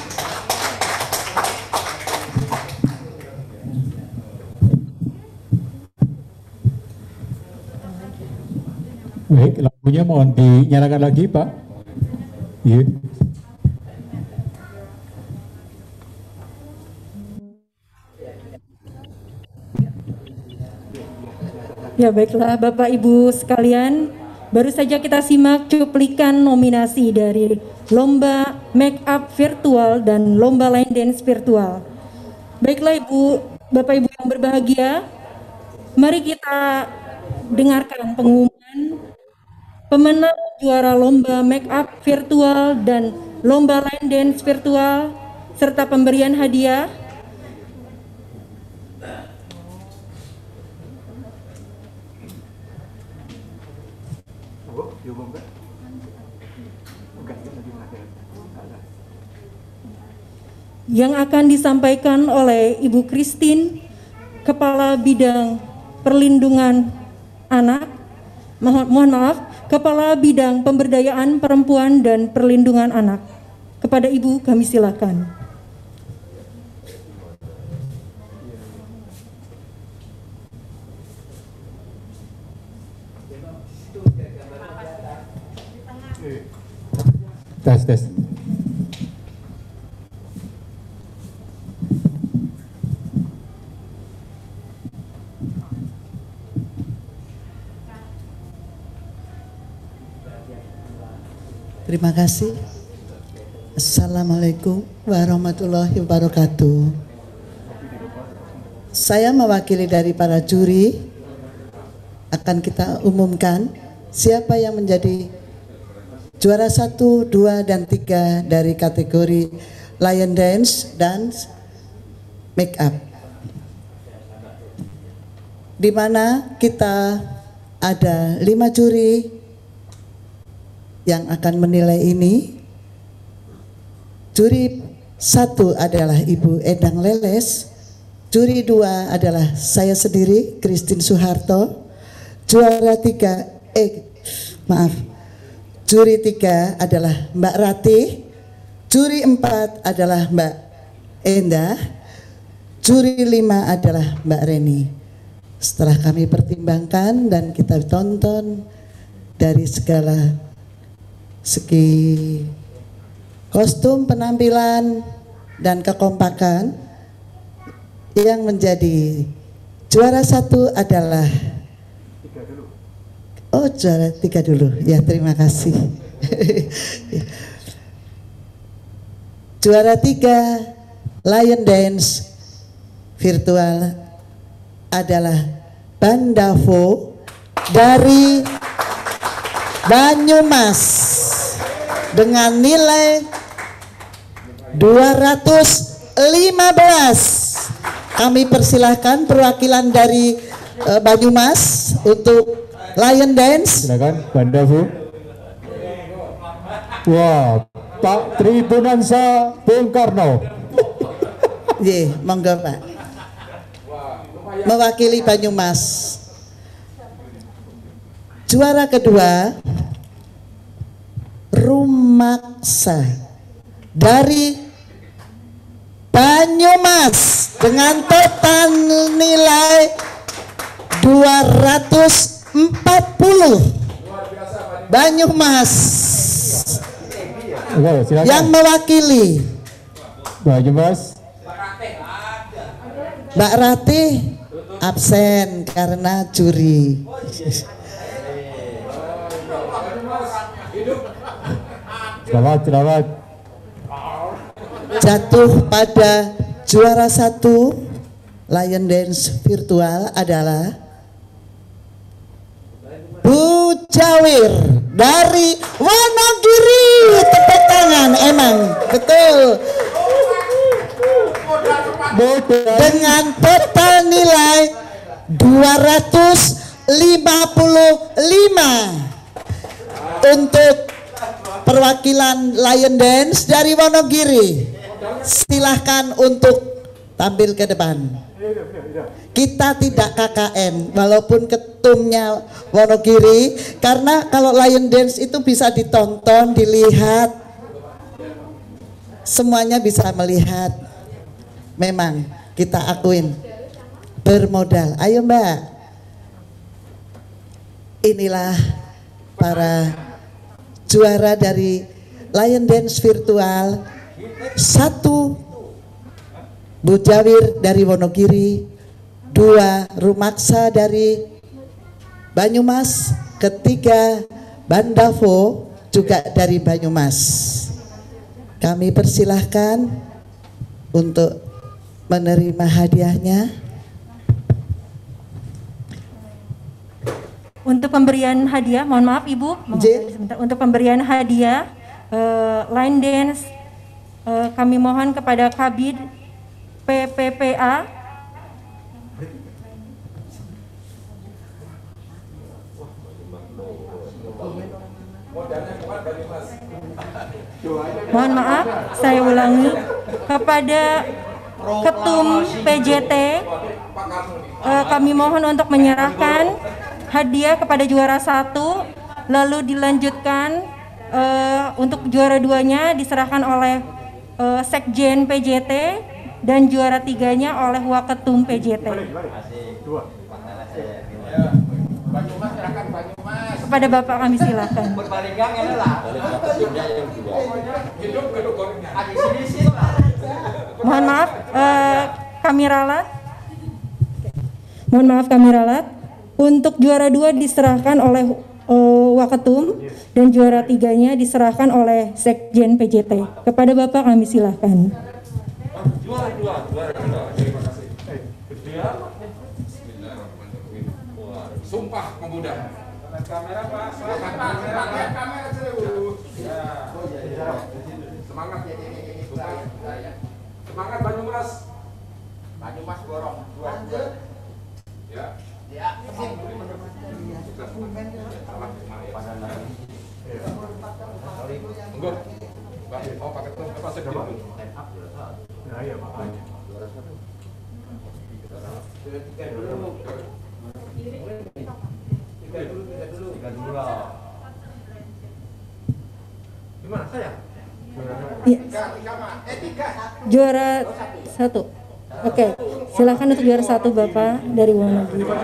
Baik, lampunya mohon dinyalakan lagi, Pak. Iya. Ya baiklah Bapak Ibu sekalian, baru saja kita simak cuplikan nominasi dari Lomba Make Up Virtual dan Lomba Line Dance Virtual. Baiklah Ibu, Bapak Ibu yang berbahagia, mari kita dengarkan pengumuman pemenang juara Lomba Make Up Virtual dan Lomba Line Dance Virtual serta pemberian hadiah. Yang akan disampaikan oleh Ibu Christine, Kepala Bidang Perlindungan Anak, mohon, mohon maaf, Kepala Bidang Pemberdayaan Perempuan dan Perlindungan Anak. Kepada Ibu kami silakan. Tes, tes. Terima kasih. Assalamualaikum warahmatullahi wabarakatuh. Saya mewakili dari para juri, akan kita umumkan siapa yang menjadi juara satu, dua, dan tiga dari kategori Lion Dance dan Make Up. Di mana kita ada lima juri yang akan menilai ini. Juri satu adalah Ibu Endang Leles, juri dua adalah saya sendiri, Christine Soeharto, juara tiga, eh maaf, juri tiga adalah Mbak Ratih, juri empat adalah Mbak Endah, juri lima adalah Mbak Reni. Setelah kami pertimbangkan dan kita tonton dari segala segi kostum penampilan dan kekompakan. Yang menjadi juara satu adalah oh juara tiga dulu ya, terima kasih. Juara tiga Lion Dance virtual adalah Bandavo dari Banyumas dengan nilai dua ratus lima belas. Kami persilahkan perwakilan dari uh, Banyumas untuk Lion Dance. Silakan Bandavo. Wah, Pak Tribunansa Bung Karno. Ye, monggo Pak. Mewakili Banyumas. Juara kedua Rumaksa dari Banyumas dengan total nilai dua ratus empat puluh. Banyumas Oke, silakan. yang mewakili Banyumas. Mbak Ratih absen karena juri. Selamat, selamat. Jatuh pada juara satu Lion Dance virtual adalah Bu Jawir dari Wonogiri. Tepuk tangan, emang betul. Dengan total nilai dua ratus lima puluh lima untuk perwakilan Lion Dance dari Wonogiri. Silahkan untuk tampil ke depan. Kita tidak K K N walaupun ketumnya Wonogiri, karena kalau Lion Dance itu bisa ditonton, dilihat, semuanya bisa melihat. Memang kita akuin bermodal. Ayo Mbak, inilah para juara dari Lion Dance virtual. Satu Bu Jawir dari Wonogiri, dua Rumaksa dari Banyumas, ketiga Bandavo juga dari Banyumas. Kami persilahkan untuk menerima hadiahnya. Untuk pemberian hadiah, mohon maaf Ibu, sebentar. Untuk pemberian hadiah uh, Line Dance, uh, kami mohon kepada Kabid P P P A mohon maaf, saya ulangi, kepada Ketum P J T uh, kami mohon untuk menyerahkan hadiah kepada juara satu, lalu dilanjutkan uh, untuk juara duanya diserahkan oleh uh, Sekjen P J T dan juara tiganya oleh Waketum P J T. Kepada Bapak kami silakan. Mohon maaf, uh, kami ralat. Mohon maaf kami ralat. Untuk juara dua diserahkan oleh uh, Waketum dan juara tiganya diserahkan oleh Sekjen P J T. Kepada Bapak kami silakan. Juara dua, juara dua. Terima kasih. Sumpah Pemuda. Kamera Pak, kamera kamera dulu. Semangat ya. Semangat Banyumas. Banyumas borong dua dua. Ya. Ya. Enggak. Oh, pakai tuh apa sih? Nah, iya, makanya. Tiga dulu. Tiga dulu, tiga dulu. Tiga dulu lah. Gimana saya? Ya. Juara satu. Oke, silakan untuk juara satu Bapak dari Wonogiri. Maju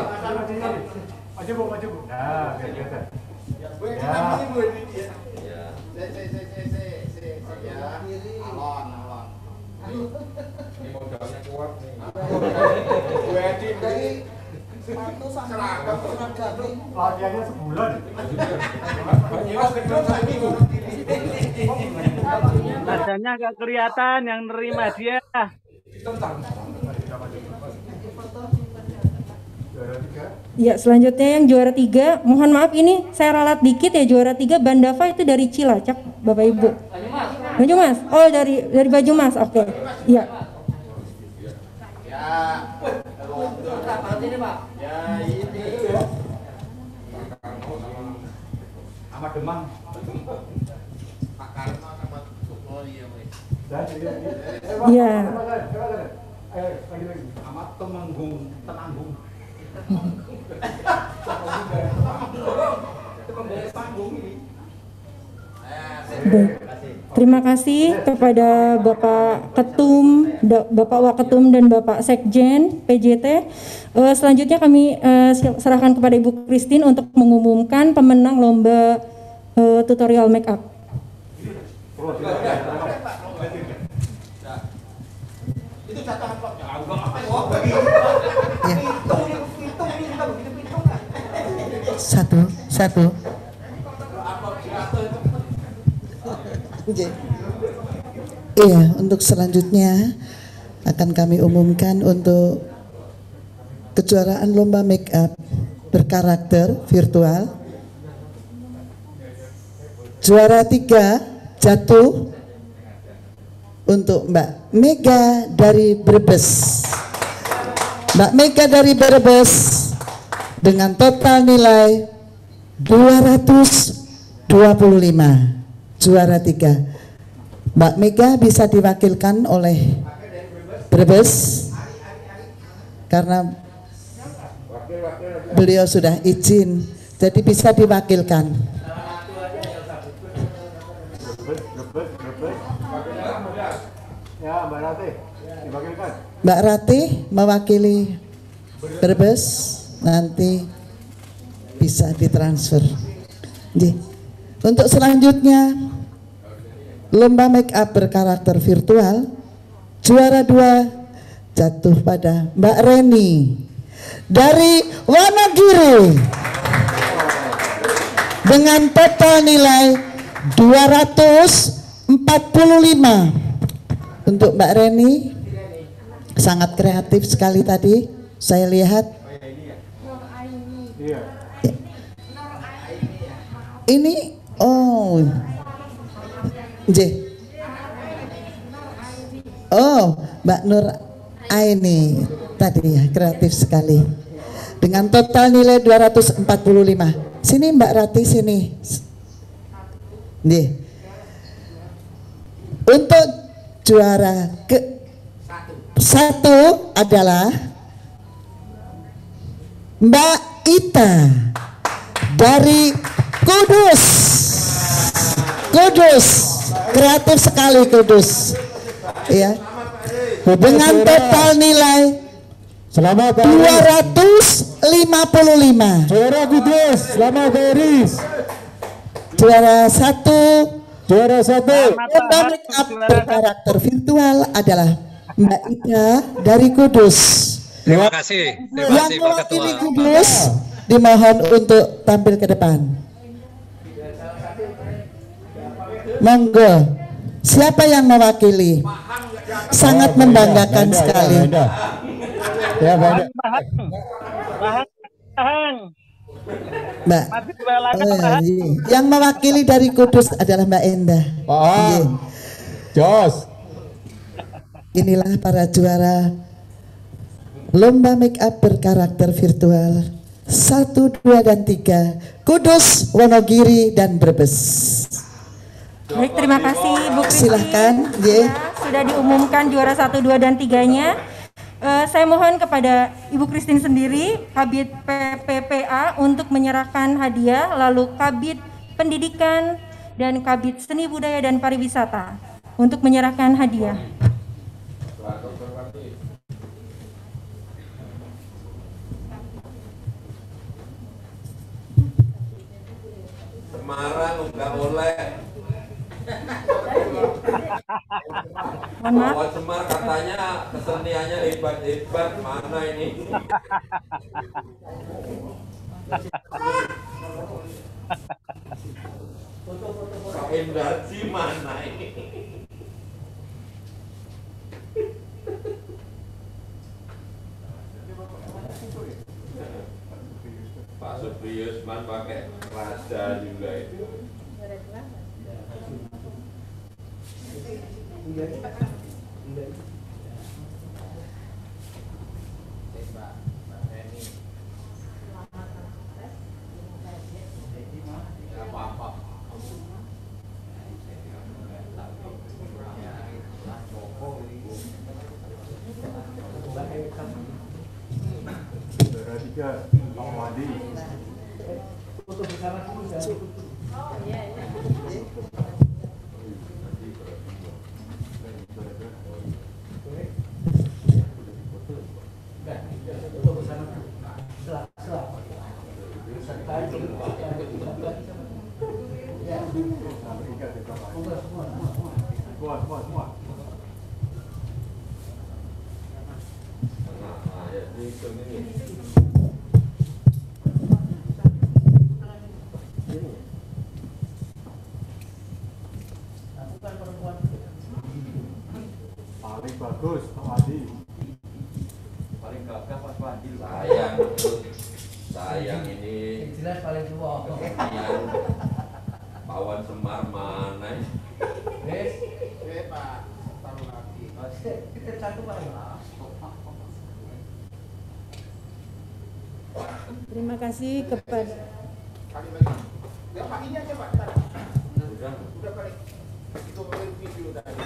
bu, maju bu. Nah, biar kelihatan. Ya. Ini modalnya kuat nih. Bu Edi dari sepatu sama latihannya sebulan. Nadanya agak kelihatan yang nerima dia. Ya, selanjutnya yang juara tiga, mohon maaf ini saya ralat dikit ya, juara tiga Bandava itu dari Cilacap, Bapak Ibu. Banyumas. Oh, dari dari Banyumas. Oke. Iya. Sama Demang. Iya. Sama Temanggung, Temanggung. Baik. Terima kasih kepada Bapak Ketum, Da- Bapak Waketum dan Bapak Sekjen P J T. Eh, selanjutnya kami eh, serahkan kepada Ibu Christine untuk mengumumkan pemenang lomba eh, tutorial make up. Satu, satu. Iya, untuk selanjutnya akan kami umumkan untuk kejuaraan lomba make up berkarakter virtual. Juara tiga jatuh untuk Mbak Mega dari Brebes. Mbak Mega dari Brebes dengan total nilai dua ratus dua puluh lima. Juara tiga. Mbak Mega bisa diwakilkan oleh Brebes karena beliau sudah izin, jadi bisa diwakilkan. Ya, Mbak Ratih, diwakilkan. Mbak Ratih mewakili Brebes, nanti bisa ditransfer. Jadi, untuk selanjutnya lomba make up berkarakter virtual, juara dua jatuh pada Mbak Reni dari Wonogiri dengan total nilai dua ratus empat puluh lima. Untuk Mbak Reni sangat kreatif sekali tadi saya lihat. Ini oh J. Oh, Mbak Nur Aini tadi ya, kreatif sekali. Dengan total nilai dua ratus empat puluh lima. Sini Mbak Rati, sini. Nih. Untuk juara ke satu adalah Mbak Ita dari Kudus. Kudus, kreatif sekali Kudus. Ya. Dengan total nilai dua ratus lima puluh lima. Juara Kudus, selamat Iris. Juara satu, juara satu. Lomba make up berkarakter virtual adalah Mbak Ida dari Kudus. Terima kasih. Terima Yang kasih Pak Ketua. mewakili Kudus dimohon untuk tampil ke depan. Monggo. Siapa yang mewakili? Sangat membanggakan Benda, sekali. Benda. Ya, Benda. Mbak, oh, iya. Yang mewakili dari Kudus adalah Mbak Endah. Paham. Jos. Inilah para juara lomba make up berkarakter virtual satu, dua, dan tiga Kudus, Wonogiri, dan Brebes. Baik, terima kasih Bu Christine. Silahkan, yeah. Sudah diumumkan juara satu, dua, dan tiganya. Uh, saya mohon kepada Ibu Christine sendiri, Kabid P P P A untuk menyerahkan hadiah, lalu Kabid Pendidikan dan Kabid Seni Budaya dan Pariwisata untuk menyerahkan hadiah. Semarang nggak boleh. Pawan Semar katanya keseniannya hebat-hebat, mana ini? Pak Endarji mana ini? Pak Supriyusman pakai raja juga itu. Paling bagus Pak Adi. Paling gagah Pak Adi. Sayang, sayang ini. Jelas paling tua. Kesenian Pawan Semar mana? Wes, wes Pak, taruh lagi. Kita satu Pak. Terima kasih kepada Ya Pak ini aja Pak. Udah, udah balik. Itu balik video tadi.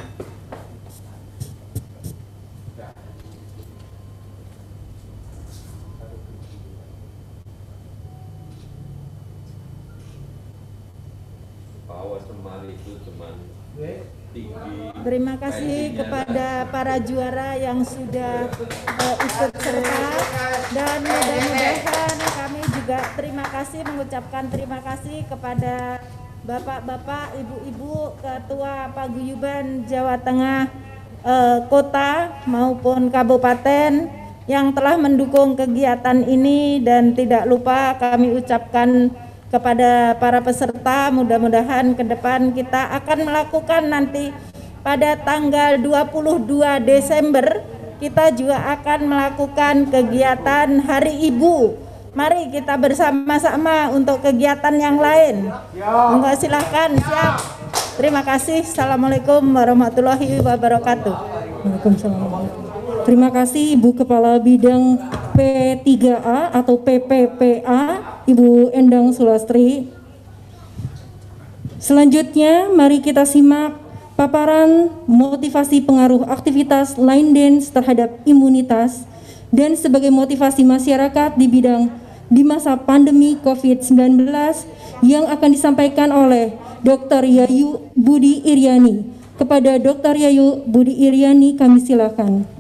Pawan Semar itu cuman tinggi. Terima kasih kepada para juara yang sudah uh, ikut serta, dan mudah-mudahan kami juga terima kasih mengucapkan terima kasih kepada bapak-bapak, ibu-ibu, ketua paguyuban Jawa Tengah uh, kota maupun kabupaten yang telah mendukung kegiatan ini, dan tidak lupa kami ucapkan kepada para peserta, mudah-mudahan ke depan kita akan melakukan nanti pada tanggal dua puluh dua Desember kita juga akan melakukan kegiatan Hari Ibu. Mari kita bersama-sama untuk kegiatan yang lain. Monggo silahkan, siap. Terima kasih. Assalamualaikum warahmatullahi wabarakatuh. Waalaikumsalam. Terima kasih Ibu Kepala Bidang P tiga A atau P P P A, Ibu Endang Sulastri. Selanjutnya mari kita simak paparan motivasi pengaruh aktivitas line dance terhadap imunitas dan sebagai motivasi masyarakat di bidang di masa pandemi COVID sembilan belas yang akan disampaikan oleh Doktor Yayu Budi Iriani. Kepada Doktor Yayu Budi Iriani kami silakan.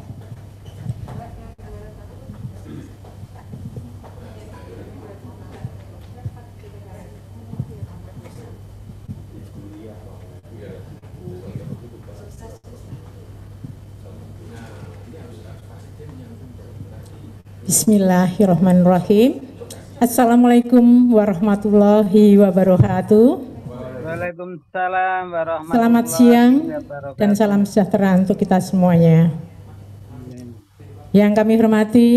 Bismillahirrahmanirrahim. Assalamualaikum warahmatullahi wabarakatuh. Waalaikumsalam warahmatullahi Selamat siang wabarakatuh. dan salam sejahtera untuk kita semuanya. Yang kami hormati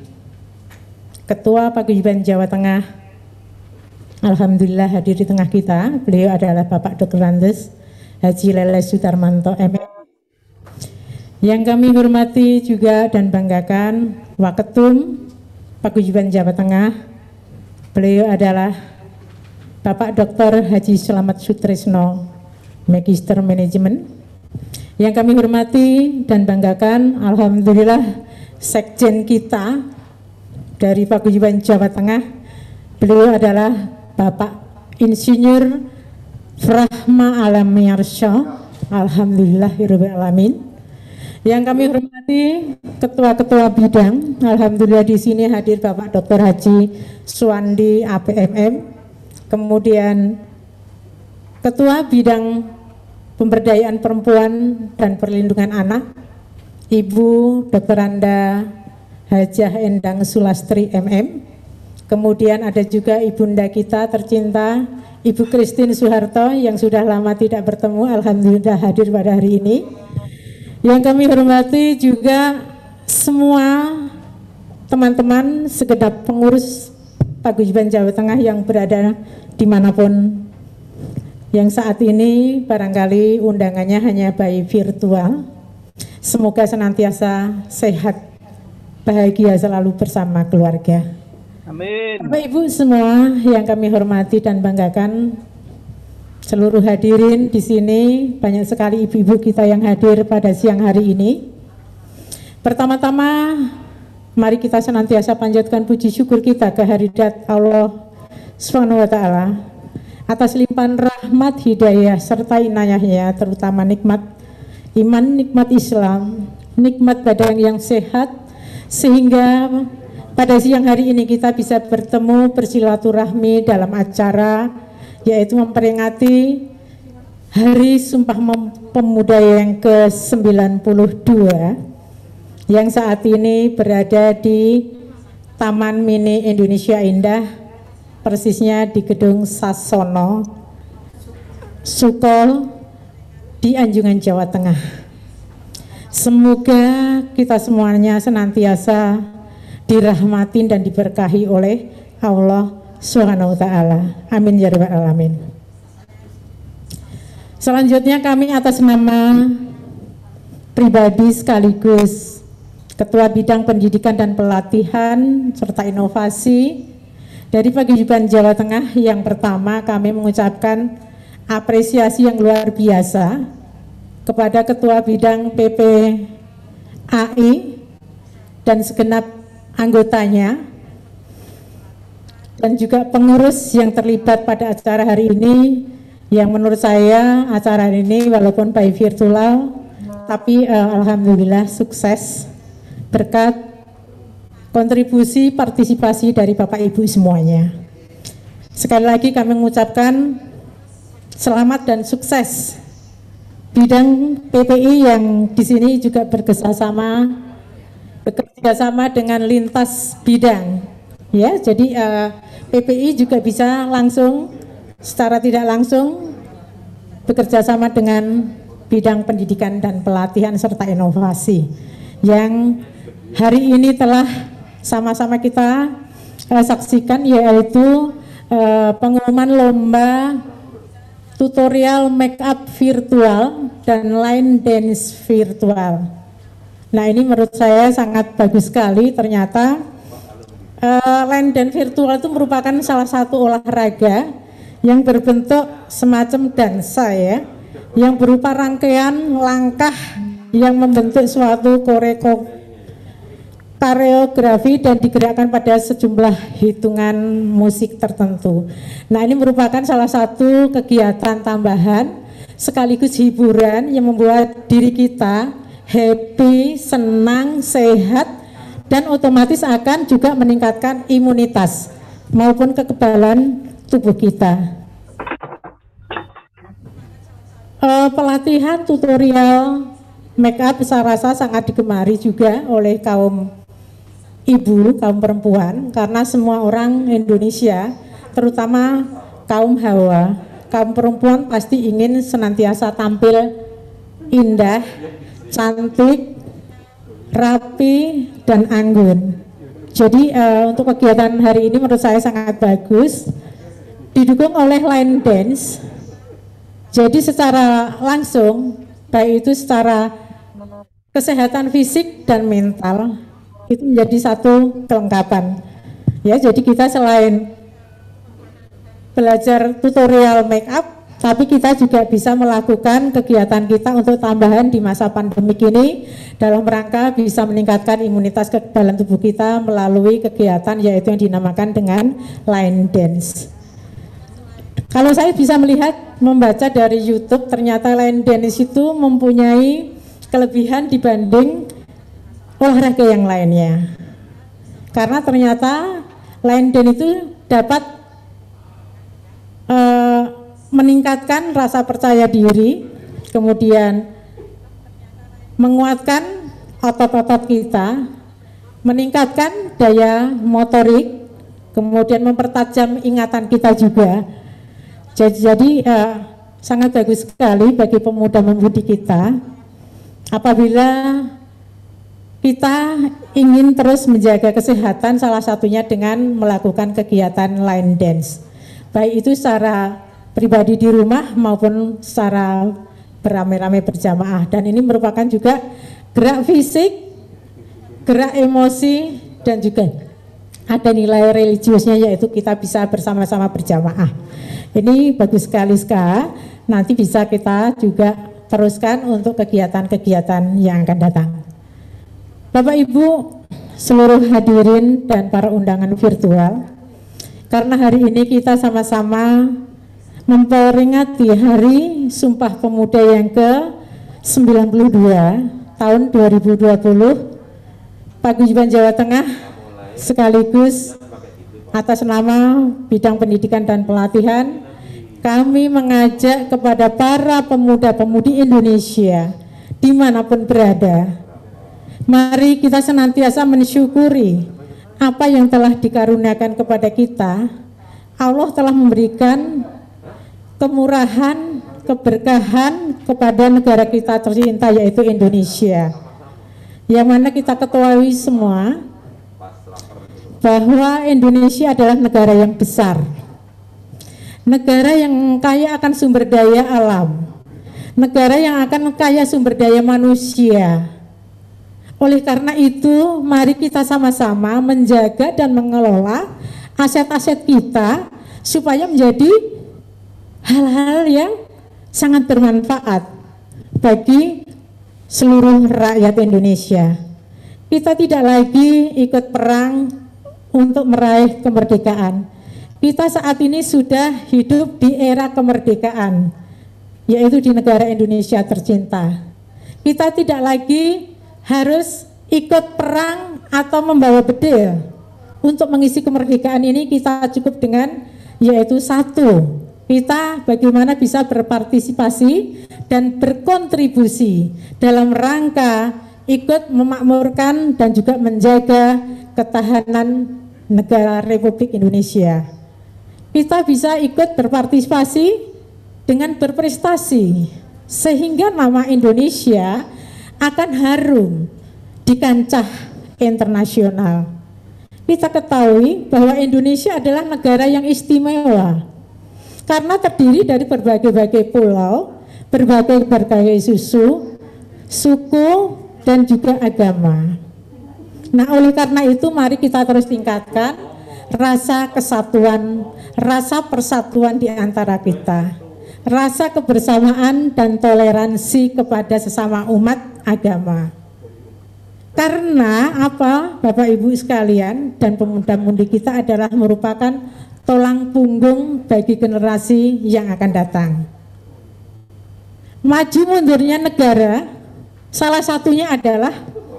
Ketua Paguyuban Jawa Tengah, alhamdulillah hadir di tengah kita. Beliau adalah Bapak Doktor Andes Haji Leles Sutarmanto M M. Yang kami hormati juga dan banggakan Waketum Paguyuban Jawa Tengah, beliau adalah Bapak Doktor Haji Slamet Sutrisno, Magister Manajemen. Yang kami hormati dan banggakan, alhamdulillah Sekjen kita dari Paguyuban Jawa Tengah, beliau adalah Bapak Insinyur Frahma Alamiarsya, alhamdulillahirabbil alamin. Yang kami hormati ketua-ketua bidang, alhamdulillah di sini hadir Bapak Doktor Haji Suwandi A P M M, kemudian ketua bidang Pemberdayaan Perempuan dan Perlindungan Anak, Ibu Doktor Anda Hajah Endang Sulastri M M. Kemudian ada juga ibunda kita tercinta Ibu Christine Soeharto yang sudah lama tidak bertemu, alhamdulillah hadir pada hari ini. Yang kami hormati juga semua teman-teman segenap pengurus Paguyuban Jawa Tengah yang berada dimanapun, yang saat ini barangkali undangannya hanya by virtual. Semoga senantiasa sehat, bahagia selalu bersama keluarga. Amin. Bapak Ibu semua yang kami hormati dan banggakan, seluruh hadirin di sini, banyak sekali ibu-ibu kita yang hadir pada siang hari ini. Pertama-tama, mari kita senantiasa panjatkan puji syukur kita kehadirat Allah Subhanahu wa Ta'ala atas limpahan rahmat, hidayah, serta inayahnya, terutama nikmat iman, nikmat Islam, nikmat badan yang sehat, sehingga pada siang hari ini kita bisa bertemu bersilaturahmi dalam acara yaitu memperingati Hari Sumpah Pemuda yang ke sembilan puluh dua yang saat ini berada di Taman Mini Indonesia Indah, persisnya di Gedung Sasono Sukol di Anjungan, Jawa Tengah. Semoga kita semuanya senantiasa dirahmatin dan diberkahi oleh Allah Subhanahu wa Ta'ala. Amin ya rabbal alamin. Selanjutnya kami atas nama pribadi sekaligus Ketua Bidang Pendidikan dan Pelatihan serta Inovasi dari Paguyuban Jawa Tengah, yang pertama kami mengucapkan apresiasi yang luar biasa kepada Ketua Bidang P P A I dan segenap anggotanya dan juga pengurus yang terlibat pada acara hari ini, yang menurut saya acara ini walaupun by virtual tapi uh, alhamdulillah sukses berkat kontribusi partisipasi dari Bapak Ibu semuanya. Sekali lagi kami mengucapkan selamat dan sukses bidang P P I yang di sini juga bekerjasama bekerjasama dengan lintas bidang, ya. Jadi uh, P P I juga bisa langsung secara tidak langsung bekerjasama dengan bidang pendidikan dan pelatihan serta inovasi yang hari ini telah sama-sama kita uh, saksikan, yaitu uh, pengumuman lomba tutorial make up virtual dan line dance virtual. Nah, ini menurut saya sangat bagus sekali. Ternyata uh, line dance virtual itu merupakan salah satu olahraga yang berbentuk semacam dansa, ya, yang berupa rangkaian langkah yang membentuk suatu koreko koreografi dan digerakkan pada sejumlah hitungan musik tertentu. Nah, ini merupakan salah satu kegiatan tambahan sekaligus hiburan yang membuat diri kita happy, senang, sehat, dan otomatis akan juga meningkatkan imunitas maupun kekebalan tubuh kita. Uh, pelatihan tutorial make up saya rasa sangat digemari juga oleh kaum ibu, kaum perempuan, karena semua orang Indonesia, terutama kaum hawa, kaum perempuan pasti ingin senantiasa tampil indah, cantik, rapi, dan anggun. Jadi uh, untuk kegiatan hari ini menurut saya sangat bagus, didukung oleh line dance. Jadi secara langsung, baik itu secara kesehatan fisik dan mental, itu menjadi satu kelengkapan. Ya, jadi kita selain belajar tutorial make up, tapi kita juga bisa melakukan kegiatan kita untuk tambahan di masa pandemik ini dalam rangka bisa meningkatkan imunitas kekebalan tubuh kita melalui kegiatan yaitu yang dinamakan dengan line dance. Kalau saya bisa melihat, membaca dari YouTube, ternyata line dance itu mempunyai kelebihan dibanding olahraga yang lainnya. Karena ternyata line dance itu dapat uh, meningkatkan rasa percaya diri, kemudian menguatkan otot-otot kita, meningkatkan daya motorik, kemudian mempertajam ingatan kita juga. Jadi, jadi uh, sangat bagus sekali bagi pemuda-pemudi kita apabila kita ingin terus menjaga kesehatan, salah satunya dengan melakukan kegiatan line dance, baik itu secara pribadi di rumah maupun secara beramai-ramai berjamaah. Dan ini merupakan juga gerak fisik, gerak emosi, dan juga ada nilai religiusnya, yaitu kita bisa bersama-sama berjamaah. Ini bagus sekali Ska. Nanti bisa kita juga teruskan untuk kegiatan-kegiatan yang akan datang. Bapak Ibu, seluruh hadirin dan para undangan virtual, karena hari ini kita sama-sama memperingati Hari Sumpah Pemuda yang ke sembilan puluh dua tahun dua ribu dua puluh, Paguyuban Jawa Tengah sekaligus atas nama Bidang Pendidikan dan Pelatihan, kami mengajak kepada para pemuda-pemudi Indonesia dimanapun berada, mari kita senantiasa mensyukuri apa yang telah dikaruniakan kepada kita. Allah telah memberikan kemurahan, keberkahan kepada negara kita tercinta, yaitu Indonesia, yang mana kita ketahui semua bahwa Indonesia adalah negara yang besar, negara yang kaya akan sumber daya alam, negara yang akan kaya sumber daya manusia. Oleh karena itu, mari kita sama-sama menjaga dan mengelola aset-aset kita supaya menjadi hal-hal yang sangat bermanfaat bagi seluruh rakyat Indonesia. Kita tidak lagi ikut perang untuk meraih kemerdekaan. Kita saat ini sudah hidup di era kemerdekaan, yaitu di negara Indonesia tercinta. Kita tidak lagi harus ikut perang atau membawa bedil. Untuk mengisi kemerdekaan ini kita cukup dengan yaitu satu, kita bagaimana bisa berpartisipasi dan berkontribusi dalam rangka ikut memakmurkan dan juga menjaga ketahanan negara Republik Indonesia. Kita bisa ikut berpartisipasi dengan berprestasi sehingga nama Indonesia akan harum di kancah internasional. Kita ketahui bahwa Indonesia adalah negara yang istimewa karena terdiri dari berbagai-bagai pulau, berbagai-bagai susu, suku, dan juga agama. Nah, oleh karena itu mari kita terus tingkatkan rasa kesatuan, rasa persatuan di antara kita, rasa kebersamaan dan toleransi kepada sesama umat agama. Karena apa, Bapak Ibu sekalian dan pemuda-pemudi kita adalah merupakan tulang punggung bagi generasi yang akan datang. Maju mundurnya negara salah satunya adalah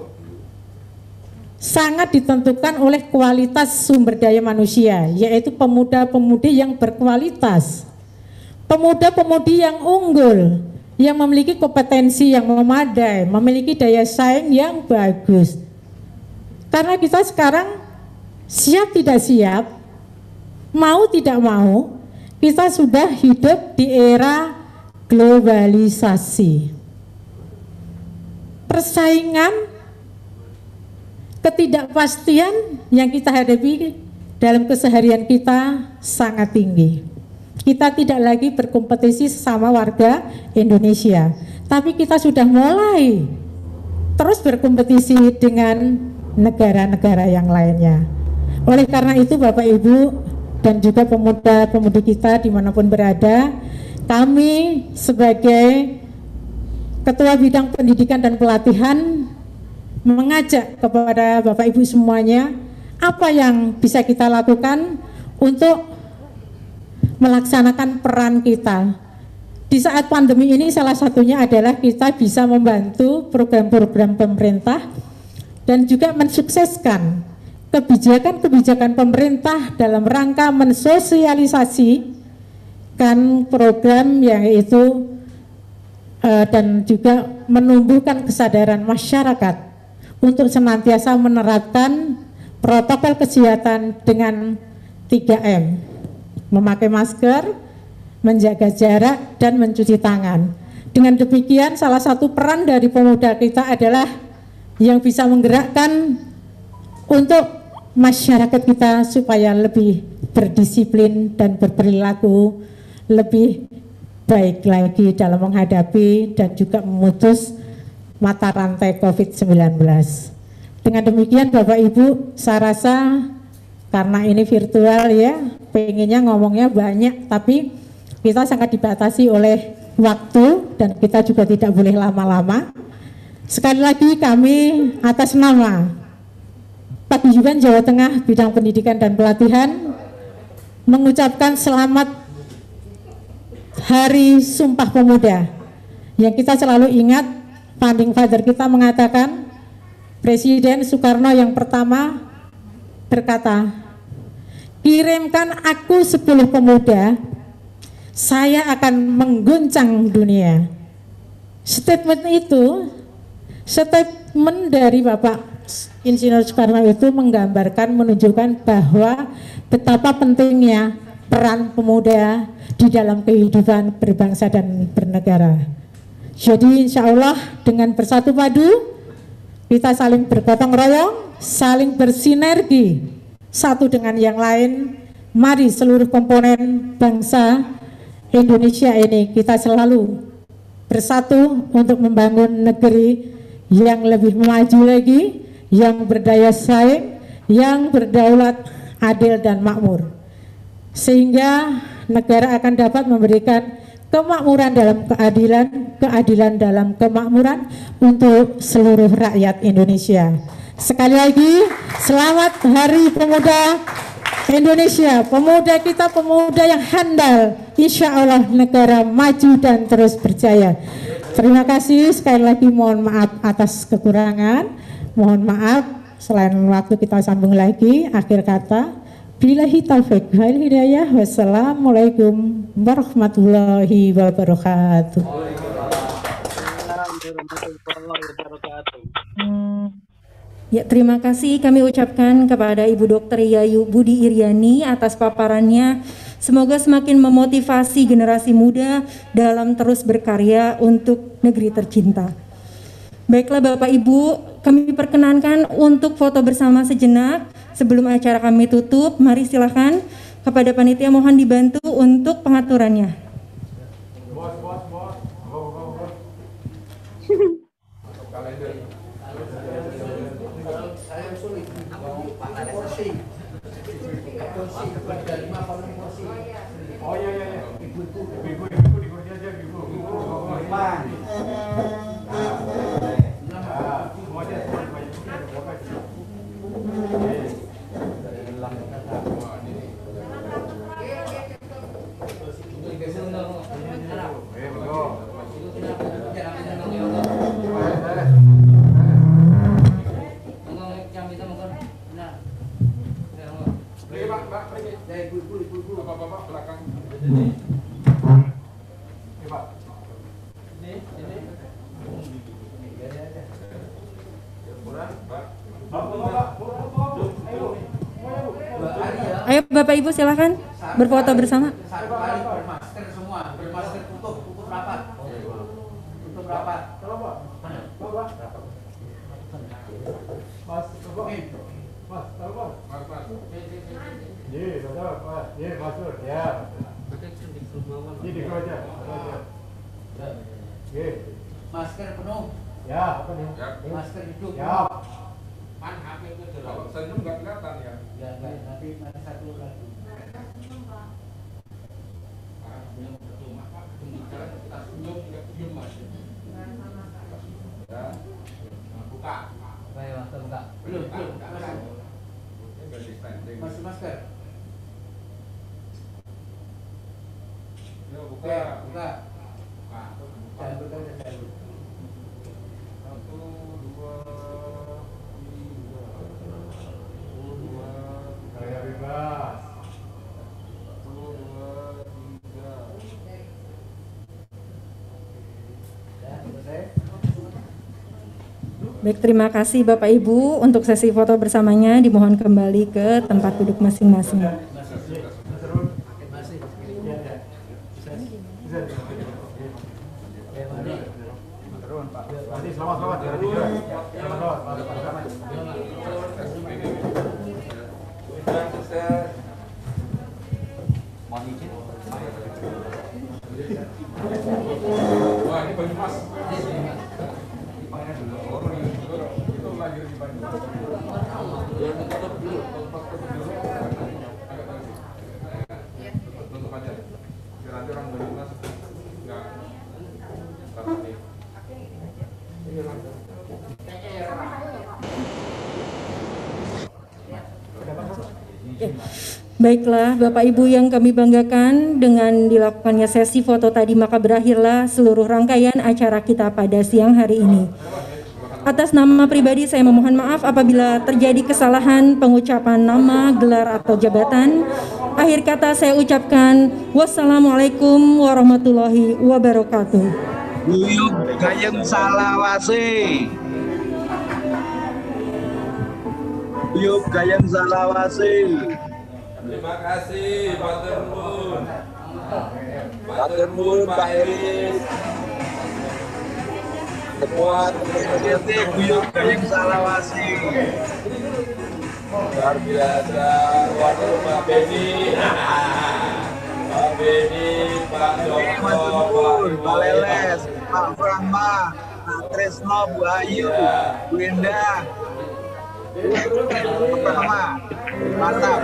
sangat ditentukan oleh kualitas sumber daya manusia, yaitu pemuda-pemudi yang berkualitas, pemuda-pemudi yang unggul, yang memiliki kompetensi yang memadai, memiliki daya saing yang bagus. Karena kita sekarang siap tidak siap, mau tidak mau, kita sudah hidup di era globalisasi. Persaingan, ketidakpastian yang kita hadapi dalam keseharian kita sangat tinggi. Kita tidak lagi berkompetisi sesama warga Indonesia, tapi kita sudah mulai terus berkompetisi dengan negara-negara yang lainnya. Oleh karena itu Bapak Ibu dan juga pemuda-pemudi kita dimanapun berada, kami sebagai Ketua Bidang Pendidikan dan Pelatihan mengajak kepada Bapak Ibu semuanya apa yang bisa kita lakukan untuk melaksanakan peran kita. Di saat pandemi ini salah satunya adalah kita bisa membantu program-program pemerintah dan juga mensukseskan kebijakan-kebijakan pemerintah dalam rangka mensosialisasikan program yaitu eh, dan juga menumbuhkan kesadaran masyarakat untuk senantiasa menerapkan protokol kesehatan dengan tiga M, memakai masker, menjaga jarak, dan mencuci tangan. Dengan demikian, salah satu peran dari pemuda kita adalah yang bisa menggerakkan untuk masyarakat kita supaya lebih berdisiplin dan berperilaku lebih baik lagi dalam menghadapi dan juga memutus mata rantai COVID sembilan belas. Dengan demikian Bapak Ibu, saya rasa karena ini virtual ya, pengennya ngomongnya banyak, tapi kita sangat dibatasi oleh waktu dan kita juga tidak boleh lama-lama. Sekali lagi kami atas nama Paguyuban Jawa Tengah bidang pendidikan dan pelatihan mengucapkan selamat Hari Sumpah Pemuda. Yang kita selalu ingat, founding father kita mengatakan, Presiden Soekarno yang pertama berkata, kirimkan aku sepuluh pemuda, saya akan mengguncang dunia. Statement itu, statement dari Bapak Insinyur Soekarno itu menggambarkan, menunjukkan bahwa betapa pentingnya peran pemuda di dalam kehidupan berbangsa dan bernegara. Jadi insya Allah dengan bersatu padu, kita saling bergotong royong, saling bersinergi satu dengan yang lain. Mari seluruh komponen bangsa Indonesia ini kita selalu bersatu untuk membangun negeri yang lebih maju lagi, yang berdaya saing, yang berdaulat, adil dan makmur. Sehingga negara akan dapat memberikan kemakmuran dalam keadilan, keadilan dalam kemakmuran untuk seluruh rakyat Indonesia. Sekali lagi, selamat Hari Pemuda Indonesia. Pemuda kita pemuda yang handal. Insya Allah negara maju dan terus berjaya. Terima kasih, sekali lagi mohon maaf atas kekurangan. Mohon maaf, selain waktu kita sambung lagi. Akhir kata, billahi taufiq wal hidayah. Wassalamualaikum warahmatullahi wabarakatuh. Ya, terima kasih kami ucapkan kepada Ibu Dokter Yayu Budi Iriani atas paparannya. Semoga semakin memotivasi generasi muda dalam terus berkarya untuk negeri tercinta. Baiklah Bapak Ibu, kami perkenankan untuk foto bersama sejenak. Sebelum acara kami tutup, mari silakan kepada panitia mohon dibantu untuk pengaturannya. Bos, bos, bos. Saya sulit. Kursi. Kursi kepada lima kursi. Oh iya iya iya. Ibu-ibu, ibu-ibu, ibu di kursi aja ibu. Depan. Bapak-bapak belakang. Ini, Pak. Ini, ini. Ayo Bapak Ibu silakan berfoto bersama. Bermasker semua, bermasker tutup, tutup rapat. Tutup rapat. Mana? Bapak. Mas, Mas, Mas, Mas, Mas. Ye, betul, Mas. Ye, masuk. Ya. Ye, di aja. Ye. Masker penuh. Ya, penuh. Masker hidup. Ya. Man H P itu jelas. Senyum nggak kelihatan ya? Ya, enggak. Tapi masih satu lagi. Yang percuma, pembicaraan kita senyum nggak diem aja. Ya. Buka. Baik, masker buka. Belum, belum. Masih masker. Yo, buka, buka. Buka. Jangan buka, jangan buka. Satu, dua, tiga. Satu, dua, gaya bebas. Satu, dua, tiga. Baik, terima kasih Bapak Ibu. Untuk sesi foto bersamanya dimohon kembali ke tempat duduk masing-masing. Wah, ini baju mas. Baiklah Bapak Ibu yang kami banggakan, dengan dilakukannya sesi foto tadi maka berakhirlah seluruh rangkaian acara kita pada siang hari ini. Atas nama pribadi saya memohon maaf apabila terjadi kesalahan pengucapan nama, gelar atau jabatan. Akhir kata saya ucapkan wassalamualaikum warahmatullahi wabarakatuh. Buyuk Gayeng Salawase. Buyuk Gayeng Salawase. Terima kasih, Matur nuwun. Matur nuwun Pak Eris. Semua teman-teman Buyuk Gayeng Salawase. Luar biasa, waduh Pak Beni. Pak Beni, Pak Joko, Pak Leles, Pak Brahma, Pak Tresno, Bu Ayu, Bu Indah. Pertama, mantap.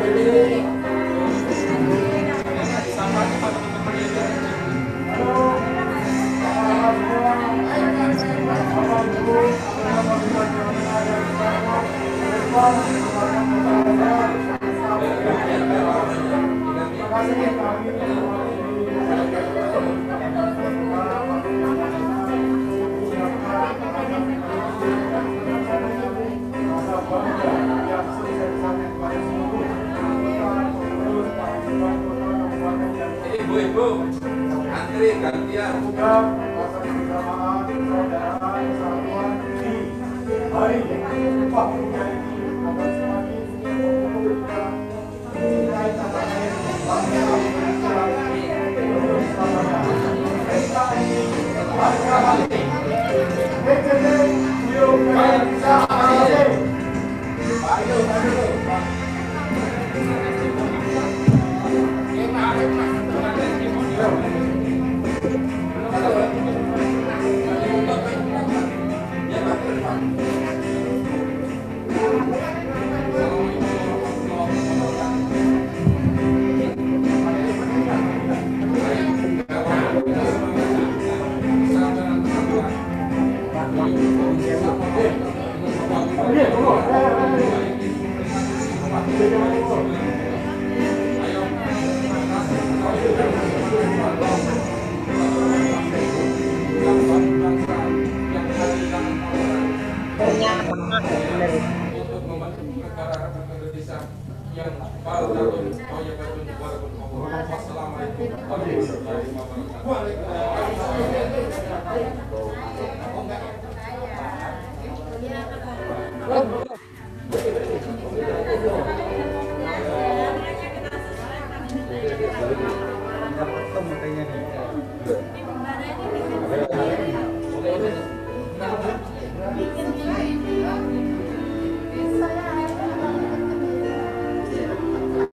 Ibu-ibu, antri gantian. Ketemu kayaknya nih.